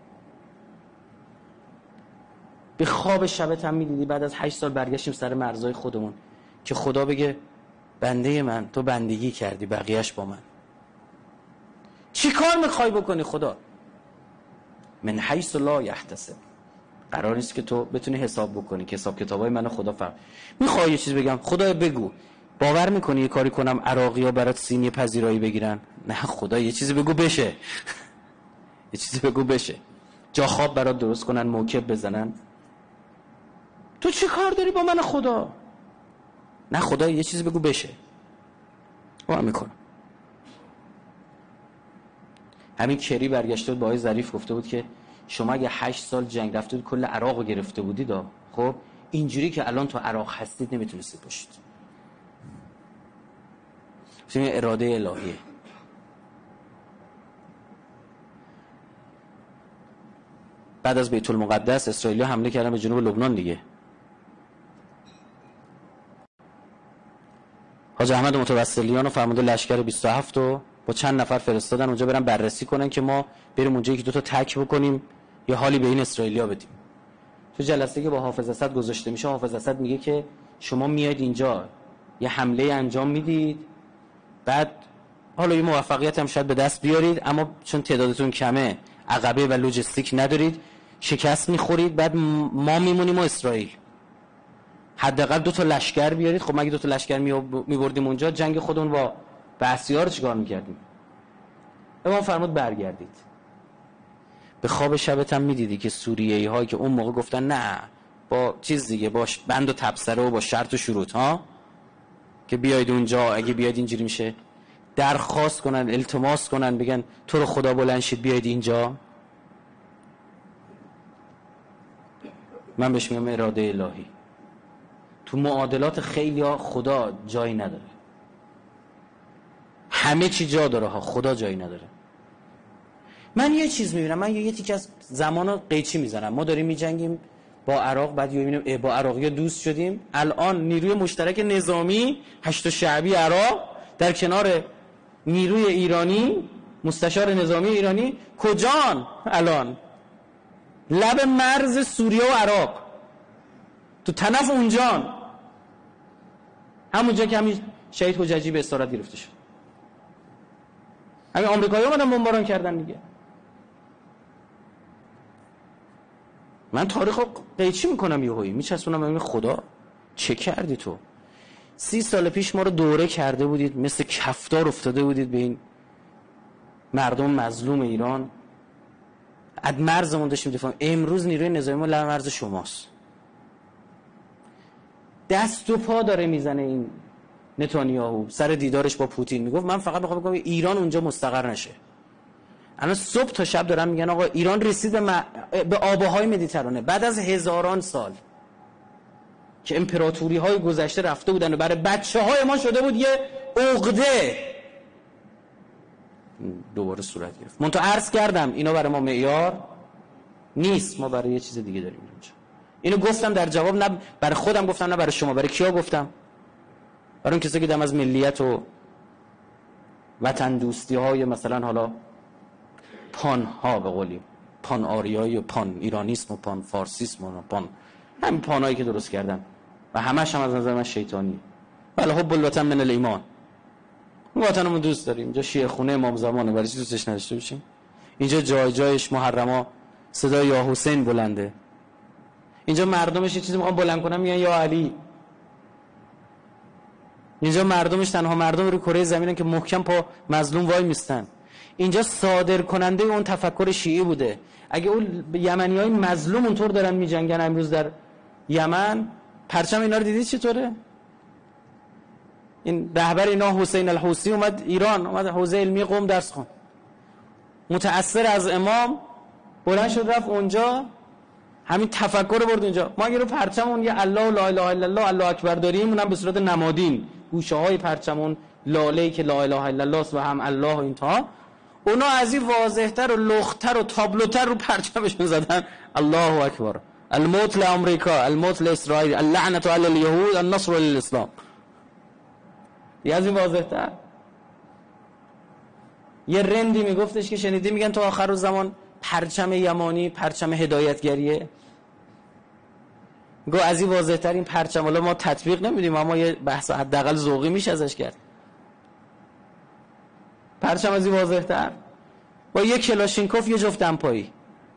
به خواب شبت هم میدیدی بعد از هشت سال برگشتیم سر مرزای خودمون که خدا بگه بنده من تو بندگی کردی، بقیهش با من. چی کار میخوای بکنی خدا؟ من حیث لا یحتسب. قرار نیست که تو بتونی حساب بکنی که حساب کتابای من خدا فرق. میخوای یه چیز بگم خدا بگو، باور میکنی یه کاری کنم عراقی‌ها برات سینی پذیرایی بگیرن؟ نه خدا یه چیزی بگو بشه. یه چیزی بگو بشه، جا خواب برات درست کنن، موکب بزنن. تو چی کار داری با من خدا؟ نه خدا یه چیزی بگو بشه. باور میکنم. همین کری برگشته بود با آقای ظریف گفته بود که شما اگه هشت سال جنگ رفتید کل عراق رو گرفته بودید، خب اینجوری که الان تو عراق هستید نمیتونستید باشید. این اراده الهیه. بعد از بیت المقدس اسرائیلی‌ها حمله کردن به جنوب لبنان دیگه. حاج احمد متوسلیان و فرمانده لشکر بیست و هفت رو با چند نفر فرستادن اونجا برن بررسی کنن که ما بریم اونجا یکی دو تا تک بکنیم یه حالی به این اسرائیلی‌ها بدیم. تو جلسه که با حافظ اسد گذاشته میشه، حافظ اسد میگه که شما میاد اینجا یه حمله انجام میدید، بعد حالا یه موفقیت هم شاید به دست بیارید، اما چون تعدادتون کمه عقبه و لوجستیک ندارید، شکست میخورید، بعد ما میمونیم و اسرائیل. حداقل دو تا لشکر بیارید. خب مگه دو تا لشکر میبردیم اونجا، جنگ خودمون با بعثی‌ها رو چیکار میکردیم؟ امام فرمود برگردید. به خواب شبت هم میدیدی که سوریه‌ای هایی که اون موقع گفتن نه با چیز دیگه، باش بند و تبصره و با شرط و شروط ها که بیاید اونجا، اگه بیاید اینجوری میشه، درخواست کنن، التماس کنن، بگن تو رو خدا بلند شید بیاید اینجا. من بهش میگم اراده الهی. تو معادلات خیلی ها خدا جایی نداره، همه چی جا داره ها، خدا جایی نداره. من یه چیز میبینم، من یه تیک از زمانو قیچی میزنم. ما داریم میجنگیم با عراق، بعد میبینیم با عراقی دوست شدیم. الان نیروی مشترک نظامی هشت شعبی عراق در کنار نیروی ایرانی، مستشار نظامی ایرانی کجان؟ الان لب مرز سوریه و عراق، تو طرف اونجان، همونجا که همین شهید حججی به اسارت گرفته شد. همین آمریکایی‌ها اومدن بمباران کردن دیگه. من تاریخو قیچی میکنم، یهویی میچسبونم ببینم خدا چه کردی تو؟ سی سال پیش ما رو دوره کرده بودید، مثل کفتار افتاده بودید به این مردم مظلوم ایران، از مرزمون داشتیم دفاع. امروز نیروی نظامی ما لب مرز شماست، دست و پا داره میزنه این نتانیاهو سر دیدارش با پوتین. میگفت من فقط میخوام بگم ایران اونجا مستقر نشه. الان صبح تا شب دارن میگن آقا ایران رسید به, م... به آبهای مدیترانه بعد از هزاران سال که امپراتوری های گذشته رفته بودن و برای بچه های ما شده بود یه عقده. دوباره صورت گرفت. من تو عرض کردم اینا برای ما معیار نیست، ما برای یه چیز دیگه داریم اینجا. اینو گفتم در جواب، نه برای خودم گفتم نه برای شما. برای کیا گفتم؟ برای اون کسی که دم از ملیت و وطن دوستی های مثلا حالا پان ها به قولی پان آریایی و پان ایرانیسم و پان فارسیسم و پان همین پانایی که درست کردن و همش هم از نظر من شیطانی. ولی حب الوطن من الایمان، وطنمون دوست داریم. اینجا شیعه خونه امام زمانه، برای چی دوستش نداشته باشیم؟ اینجا جای جایش محرما صدای یا حسین بلنده. اینجا مردمش یه چیزی میخوان بلند کنن میگن یا علی. اینجا مردمش تنها مردم روی کره زمینن که محکم پا مظلوم وای میستن. اینجا صادر کننده اون تفکر شیعی بوده. اگه اون یمنیای مظلوم اونطور دارن میجنگن امروز در یمن، پرچم اینا رو دیدید چطوره؟ این رهبر اینا حسین الحوثی اومد ایران، اومد حوزه علمی قم درس خوند، متأثر از امام بلند شد رفت اونجا، همین تفکر برد اونجا. ما اگه رو پرچمون یه الله لا اله الا الله الله اکبر داریم، اونم به صورت نمادین، گوشه های پرچمون لاله‌ای که لا اله الا الله و هم الله و اینها، اونا از این واضح‌تر و لخت‌تر و تابلوتر رو پرچمشون زدن الله اکبر، الموت لامریکا، الموت لاسرائیل، اللعنة علی الیهود، النصر للاسلام. یه از این واضح‌تر. یه رندی میگفتش که شنیدی میگن تو آخر زمان پرچم یمانی پرچم هدایتگریه. گو از این واضح‌تر این پرچم، حالا ما تطبیق نمیدیم اما یه بحث حداقل ذوقی میشه ازش کرد. پرچم از این واضح‌تر با یه کلاشینکوف یه جفت دمپایی.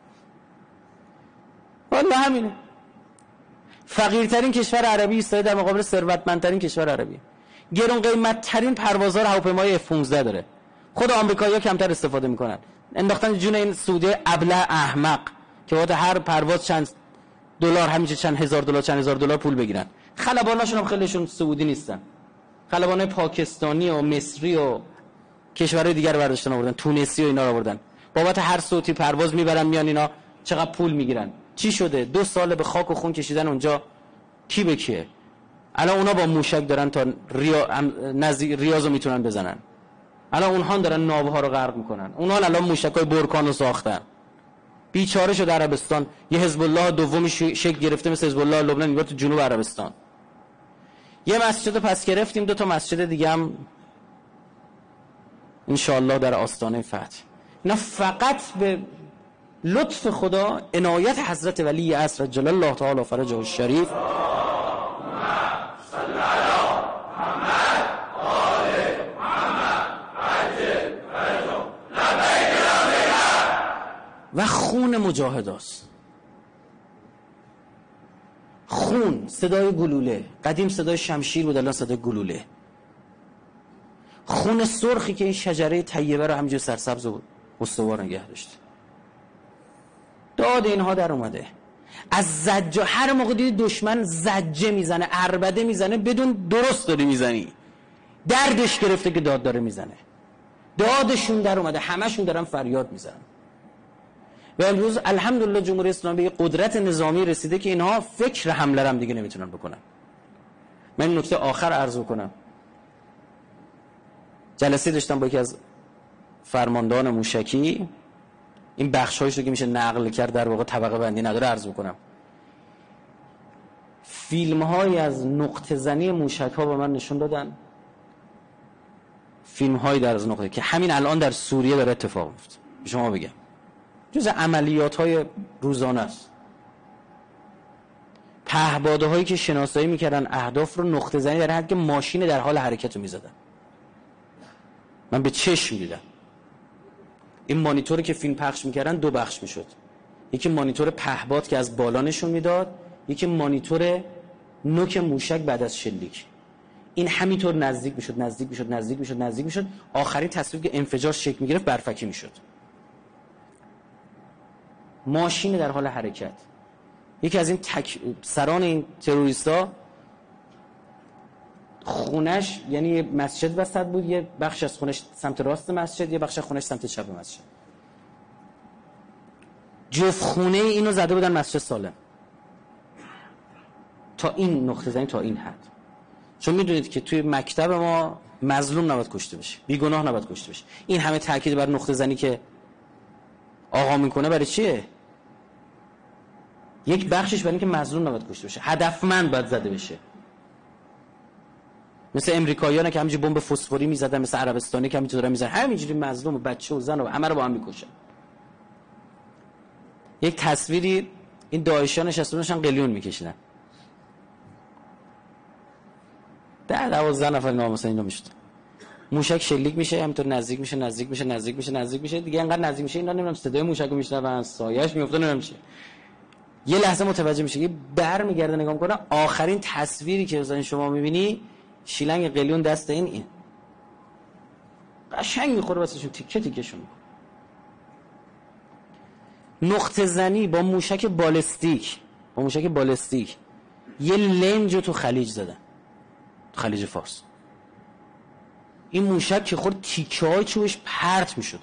والله همینه. فقیرترین کشور عربی ایستاده در مقابل ثروتمندترین کشور عربی. گران قیمت ترین پروازها هواپیمای اف پانزده داره. خود آمریکایی‌ها کمتر استفاده میکنن. انداختن جون این سعودی ابله احمق که واسه هر پرواز چند دلار، همیشه چند هزار دلار چند هزار دلار پول بگیرن. خلباناشون هم خیلیشون سعودی نیستن. خلبانای پاکستانی و مصری و کشورهای دیگر برداشتن آوردن، تونسی و اینا رو آوردن. بابت هر صوتی پرواز میبرن میان اینا چقدر پول میگیرن، چی شده؟ دو سال به خاک و خون کشیدن اونجا، کی به کیه؟ الان اونا با موشک دارن تا ریا... ریاضو میتونن بزنن، الان اونها دارن ناوها رو غرق میکنن، اونها الان موشکای برکان رو ساختن. بیچاره شد عربستان، یه حزب الله دومی شکل گرفته مثل حزب الله لبنان، میبره تو جنوب عربستان. یه مسجد پس گرفتیم، دو تا مسجد دیگه هم انشاءالله در آستانه فتح. اینا فقط به لطف خدا، عنایت حضرت ولی عصر جل الله تعالی فرجه الشریف و خون مجاهداست. خون، صدای گلوله، قدیم صدای شمشیر بود، الان صدای گلوله. خون سرخی که این شجره طیبه رو همینجور سرسبز و استوار نگه داشته. داد اینها در اومده. از زجه، هر موقع دیدی دشمن زجه میزنه، عربده میزنه، بدون درست داری میزنی، دردش گرفته که داد داره میزنه. دادشون در اومده، همشون دارن فریاد میزنن. و امروز الحمدلله جمهوری اسلامی به قدرت نظامی رسیده که اینها فکر حمله هم دیگه نمیتونن بکنن. من این نکته آخر عرض کنم. جلسه داشتم با یکی از فرماندهان موشکی، این بخش‌هایش رو که میشه نقل کرد در واقع طبقه بندی نداره عرض کنم. فیلم‌هایی از نقطه زنی موشک‌ها به من نشون دادن، فیلم‌هایی در از نقطه که همین الان در سوریه داره اتفاق میفته. شما بگم جز عملیات‌های روزانه است. پهپاده‌هایی که شناسایی می‌کردن اهداف رو نقطه زنی در حد که ماشین در حال حرکت رو می‌زدن. من به چشم دیدم. این مانیتوری که فیلم پخش می‌کردن دو بخش می‌شد. یکی مانیتور پهپاد که از بالا نشون میداد، یکی مانیتور نوک موشک بعد از شلیک. این همینطور نزدیک می‌شد، نزدیک می‌شد، نزدیک می‌شد، نزدیک می‌شد. آخرین تصویری که انفجار شکل می‌گرفت برفکی می‌شد. ماشین در حال حرکت. یکی از این تک... سران این تروریستا خونش، یعنی مسجد وسط بود، یه بخش از خونش سمت راست مسجد، یه بخش از خونش سمت چپ مسجد. جفت خونه اینو زده بودن مسجد سالم. تا این نقطه زنی، تا این حد. چون میدونید که توی مکتب ما مظلوم نباید کشته بشه، بیگناه نباید کشته بشه. این همه تاکید بر نقطه زنی که آقا میکنه برای چیه؟ یک بخشش برای اینکه مظلوم نباید کشته بشه، هدفمند باید زده بشه. مثل امریکایی‌ها که همینجوری بمب فسفوری میزدن، مثل عربستانی که همینجوری دارن میزنن، همینجوری مظلوم و بچه و زن و همه رو با هم میکشن. یک تصویری این داعشیان نشسته بودن قلیون میکشیدن. ده دوازده نفر ناموسن اینو میشد. موشک شلیک میشه، همینطور نزدیک میشه، نزدیک میشه، نزدیک میشه، نزدیک میشه، دیگه انقدر نزدیک میشه اینا نمیدونم صدای موشک رو میشنون، سایه‌اش میفته، نمیدونم چی. یه لحظه متوجه میشه، یه بر میگرده نگاه میکنه، آخرین تصویری که مثلا شما میبینی شیلنگ قلیون دست این این قشنگ میخوره واسهشون، تیکه تیکهشون. نقطه زنی با موشک بالستیک، با موشک بالستیک یه لنج تو خلیج زدن، تو خلیج فارس. این موشک که خورد تیکه های چوبش پرت میشد.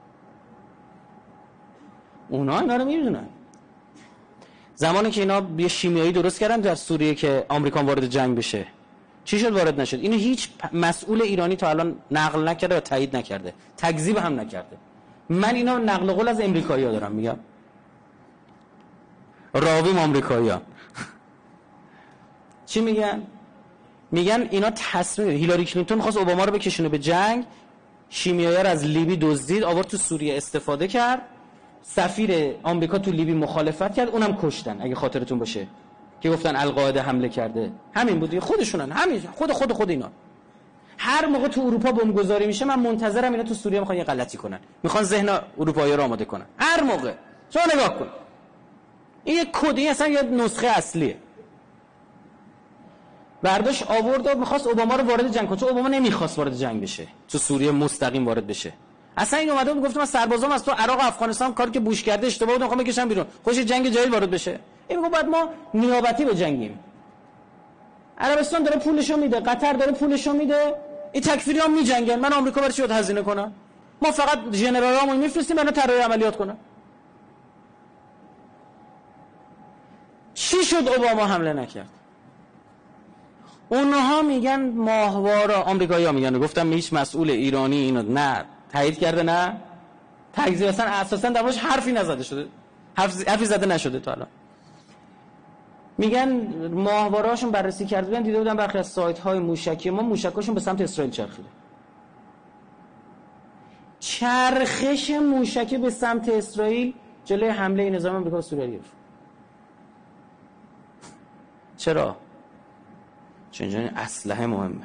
اونا اینا رو میدونن. زمانی که اینا یه شیمیایی درست کردن در سوریه که آمریکا وارد جنگ بشه، چی شد وارد نشد؟ اینو هیچ مسئول ایرانی تا الان نقل نکرده و تایید نکرده، تکذیب هم نکرده. من اینا نقل قول از امریکایی‌ها دارم میگم، راویم آمریکایی‌ها. چی میگن؟ میگن اینا تصمیم، هیلاری کلینتون خواست اوباما رو بکشونه به جنگ، شیمیایی رو از لیبی دزدید آورد تو سوریه استفاده کرد، سفیر آمریکا تو لیبی مخالفت کرد، اونم کشتن اگه خاطرتون باشه که گفتن القاعده حمله کرده. همین بود، خودشونن، همین خود خود خود اینا. هر موقع تو اروپا بمبگذاری میشه من منتظرم اینا تو سوریه میخوان یه غلطی کنن، میخوان ذهن اروپایی‌ها رو آماده کنن. هر موقع شما نگاه کن، این یه کد، این اصلا یه نسخه اصلیه. برداشت آورد و میخواست اوباما رو وارد جنگ کنه، چون اوباما نمیخواست وارد جنگ بشه، تو سوریه مستقیم وارد بشه. اصلا این اومده بود گفت من سربازام از تو عراق و افغانستان کاری که بوش کرده اشتباه بود، میخوام بکشم بیرون، خوش جنگ جایی وارد بشه. این میگه بعد ما نیابتی به جنگیم. عربستان داره پولشو میده، قطر داره پولشو میده، این تکفیریان میجنگن، من آمریکا برای چی باید هزینه کنم؟ ما فقط ژنرالامو میفرستیم اینا طراحی عملیات کنن. چی شد اوباما حمله نکرد؟ اونها میگن ماهوارا، آمریکایی‌ها میگن، گفتم هیچ مسئول ایرانی اینو نه تایید کرده نه تکذیب، اصلا اساسا در موردش حرفی نزده شده، حرفی زده نشده تا الان. میگن ماهواره‌هاشون بررسی کرده بودن، دیده بودن برخی از سایت‌های موشکی ما موشکاشون به سمت اسرائیل چرخیده. چرخش موشکی به سمت اسرائیل جلوی حمله نظام آمریکا به سوریه گرفت. چرا؟ چون اینجا اسلحه مهمه.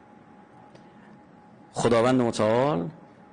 خداوند متعال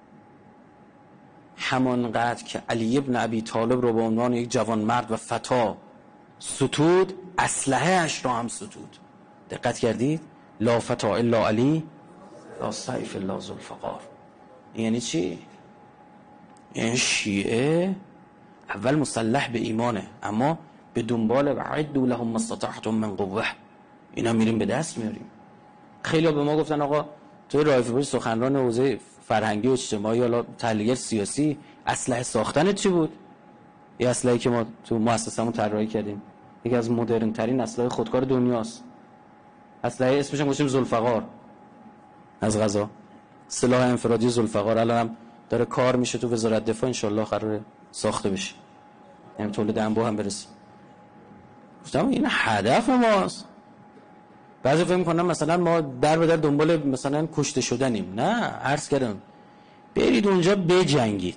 همانقدر که علی ابن ابی طالب رو به عنوان یک جوان مرد و فتا ستود، اسلحه اش را هم ستود. دقت کردید؟ لا فتا الا علی لا سیف الا ذوالفقار. یعنی چی؟ یعنی شیعه اول مسلح به ایمانه، اما به دنبال وعدوا لهم ما استطعتم من قوه، اینا میریم به دست میاریم. خیلی ها به ما گفتن آقا توی رایفل پور سخنران حوزه فرهنگی و اجتماعی یا تحلیل سیاسی اسلحه ساختن چی بود؟ یه اسلحه‌ای که ما تو مؤسسه‌مون طراحی کردیم، یکی از مدرن ترین اسلحه خودکار دنیاست. اسلحه اسمش هم گذاشتیم ذوالفقار از غذا، سلاح انفرادی ذوالفقار. الانم داره کار میشه تو وزارت دفاع، ان شاءالله قراره ساخته بشه، یعنی تولید انبوه هم برسه. گفتم این هدف ماست. بعضی فکر می‌کنن مثلا ما در به در دنبال مثلا کشته شدنیم. نه، عرض کردم برید اونجا بجنگید،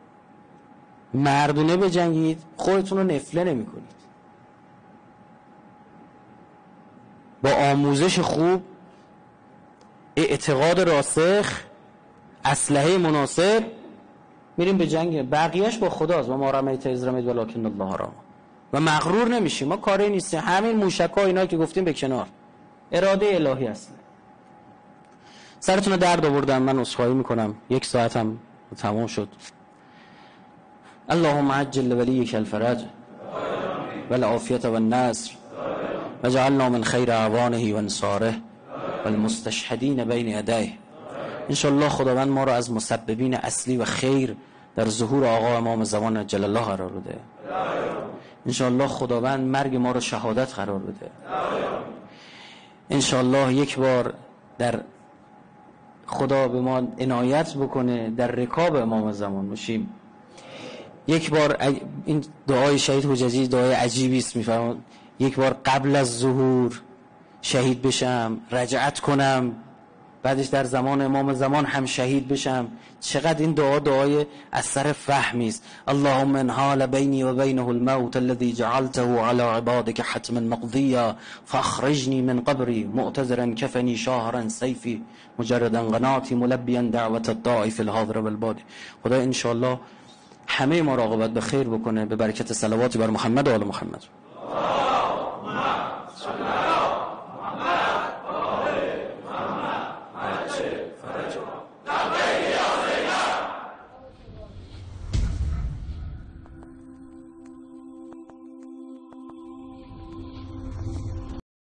مردونه بجنگید، خودتون رو نفله نمی‌کنید. با آموزش خوب، اعتقاد راسخ، اسلحه مناسب میریم به جنگ. بقیهش با خداست. و ما رمیت اذ رمیت ولکن الله رمی. و مغرور نمیشیم، ما کاری نیستیم. همین موشک‌ها اینا که گفتیم به کنار، اراده الهی هست. سرتون رو درد آوردم، من عذرخواهی میکنم، یک ساعتم تمام شد. اللهم عجل ولیک الفرج والعافیة والنصر وجعلنا من خیر اعوانه و انصاره والمستشهدین بین یدیه. انشاءالله خداوند ما را از مسببین اصلی و خیر در ظهور آقا امام زمان جل الله قرار بده. انشاءالله خداوند مرگ ما را شهادت قرار بده. انشاءالله یک بار در خدا به ما عنایت بکنه در رکاب امام زمان باشیم. یک بار این دعای شهید حججی دعای عجیبی است، میفرماد یک بار قبل از ظهور شهید بشم، رجعت کنم، بعدش در زمان امام زمان هم شهید بشم. چقدر این دعا دعای اثر فهمی است. اللهم انحال بینی و بینه الموت الذي جعلته على عبادك حتما مقضيا فاخرجني من قبري معتذرا كفني شاهرا سيفي مجردا قناطي ملبيا دعوة الداعي في الحاضر والبادي. خدا ان شاء الله همه ما را عاقبت به خیر بکنه به برکت صلواتی بر محمد و آل محمد.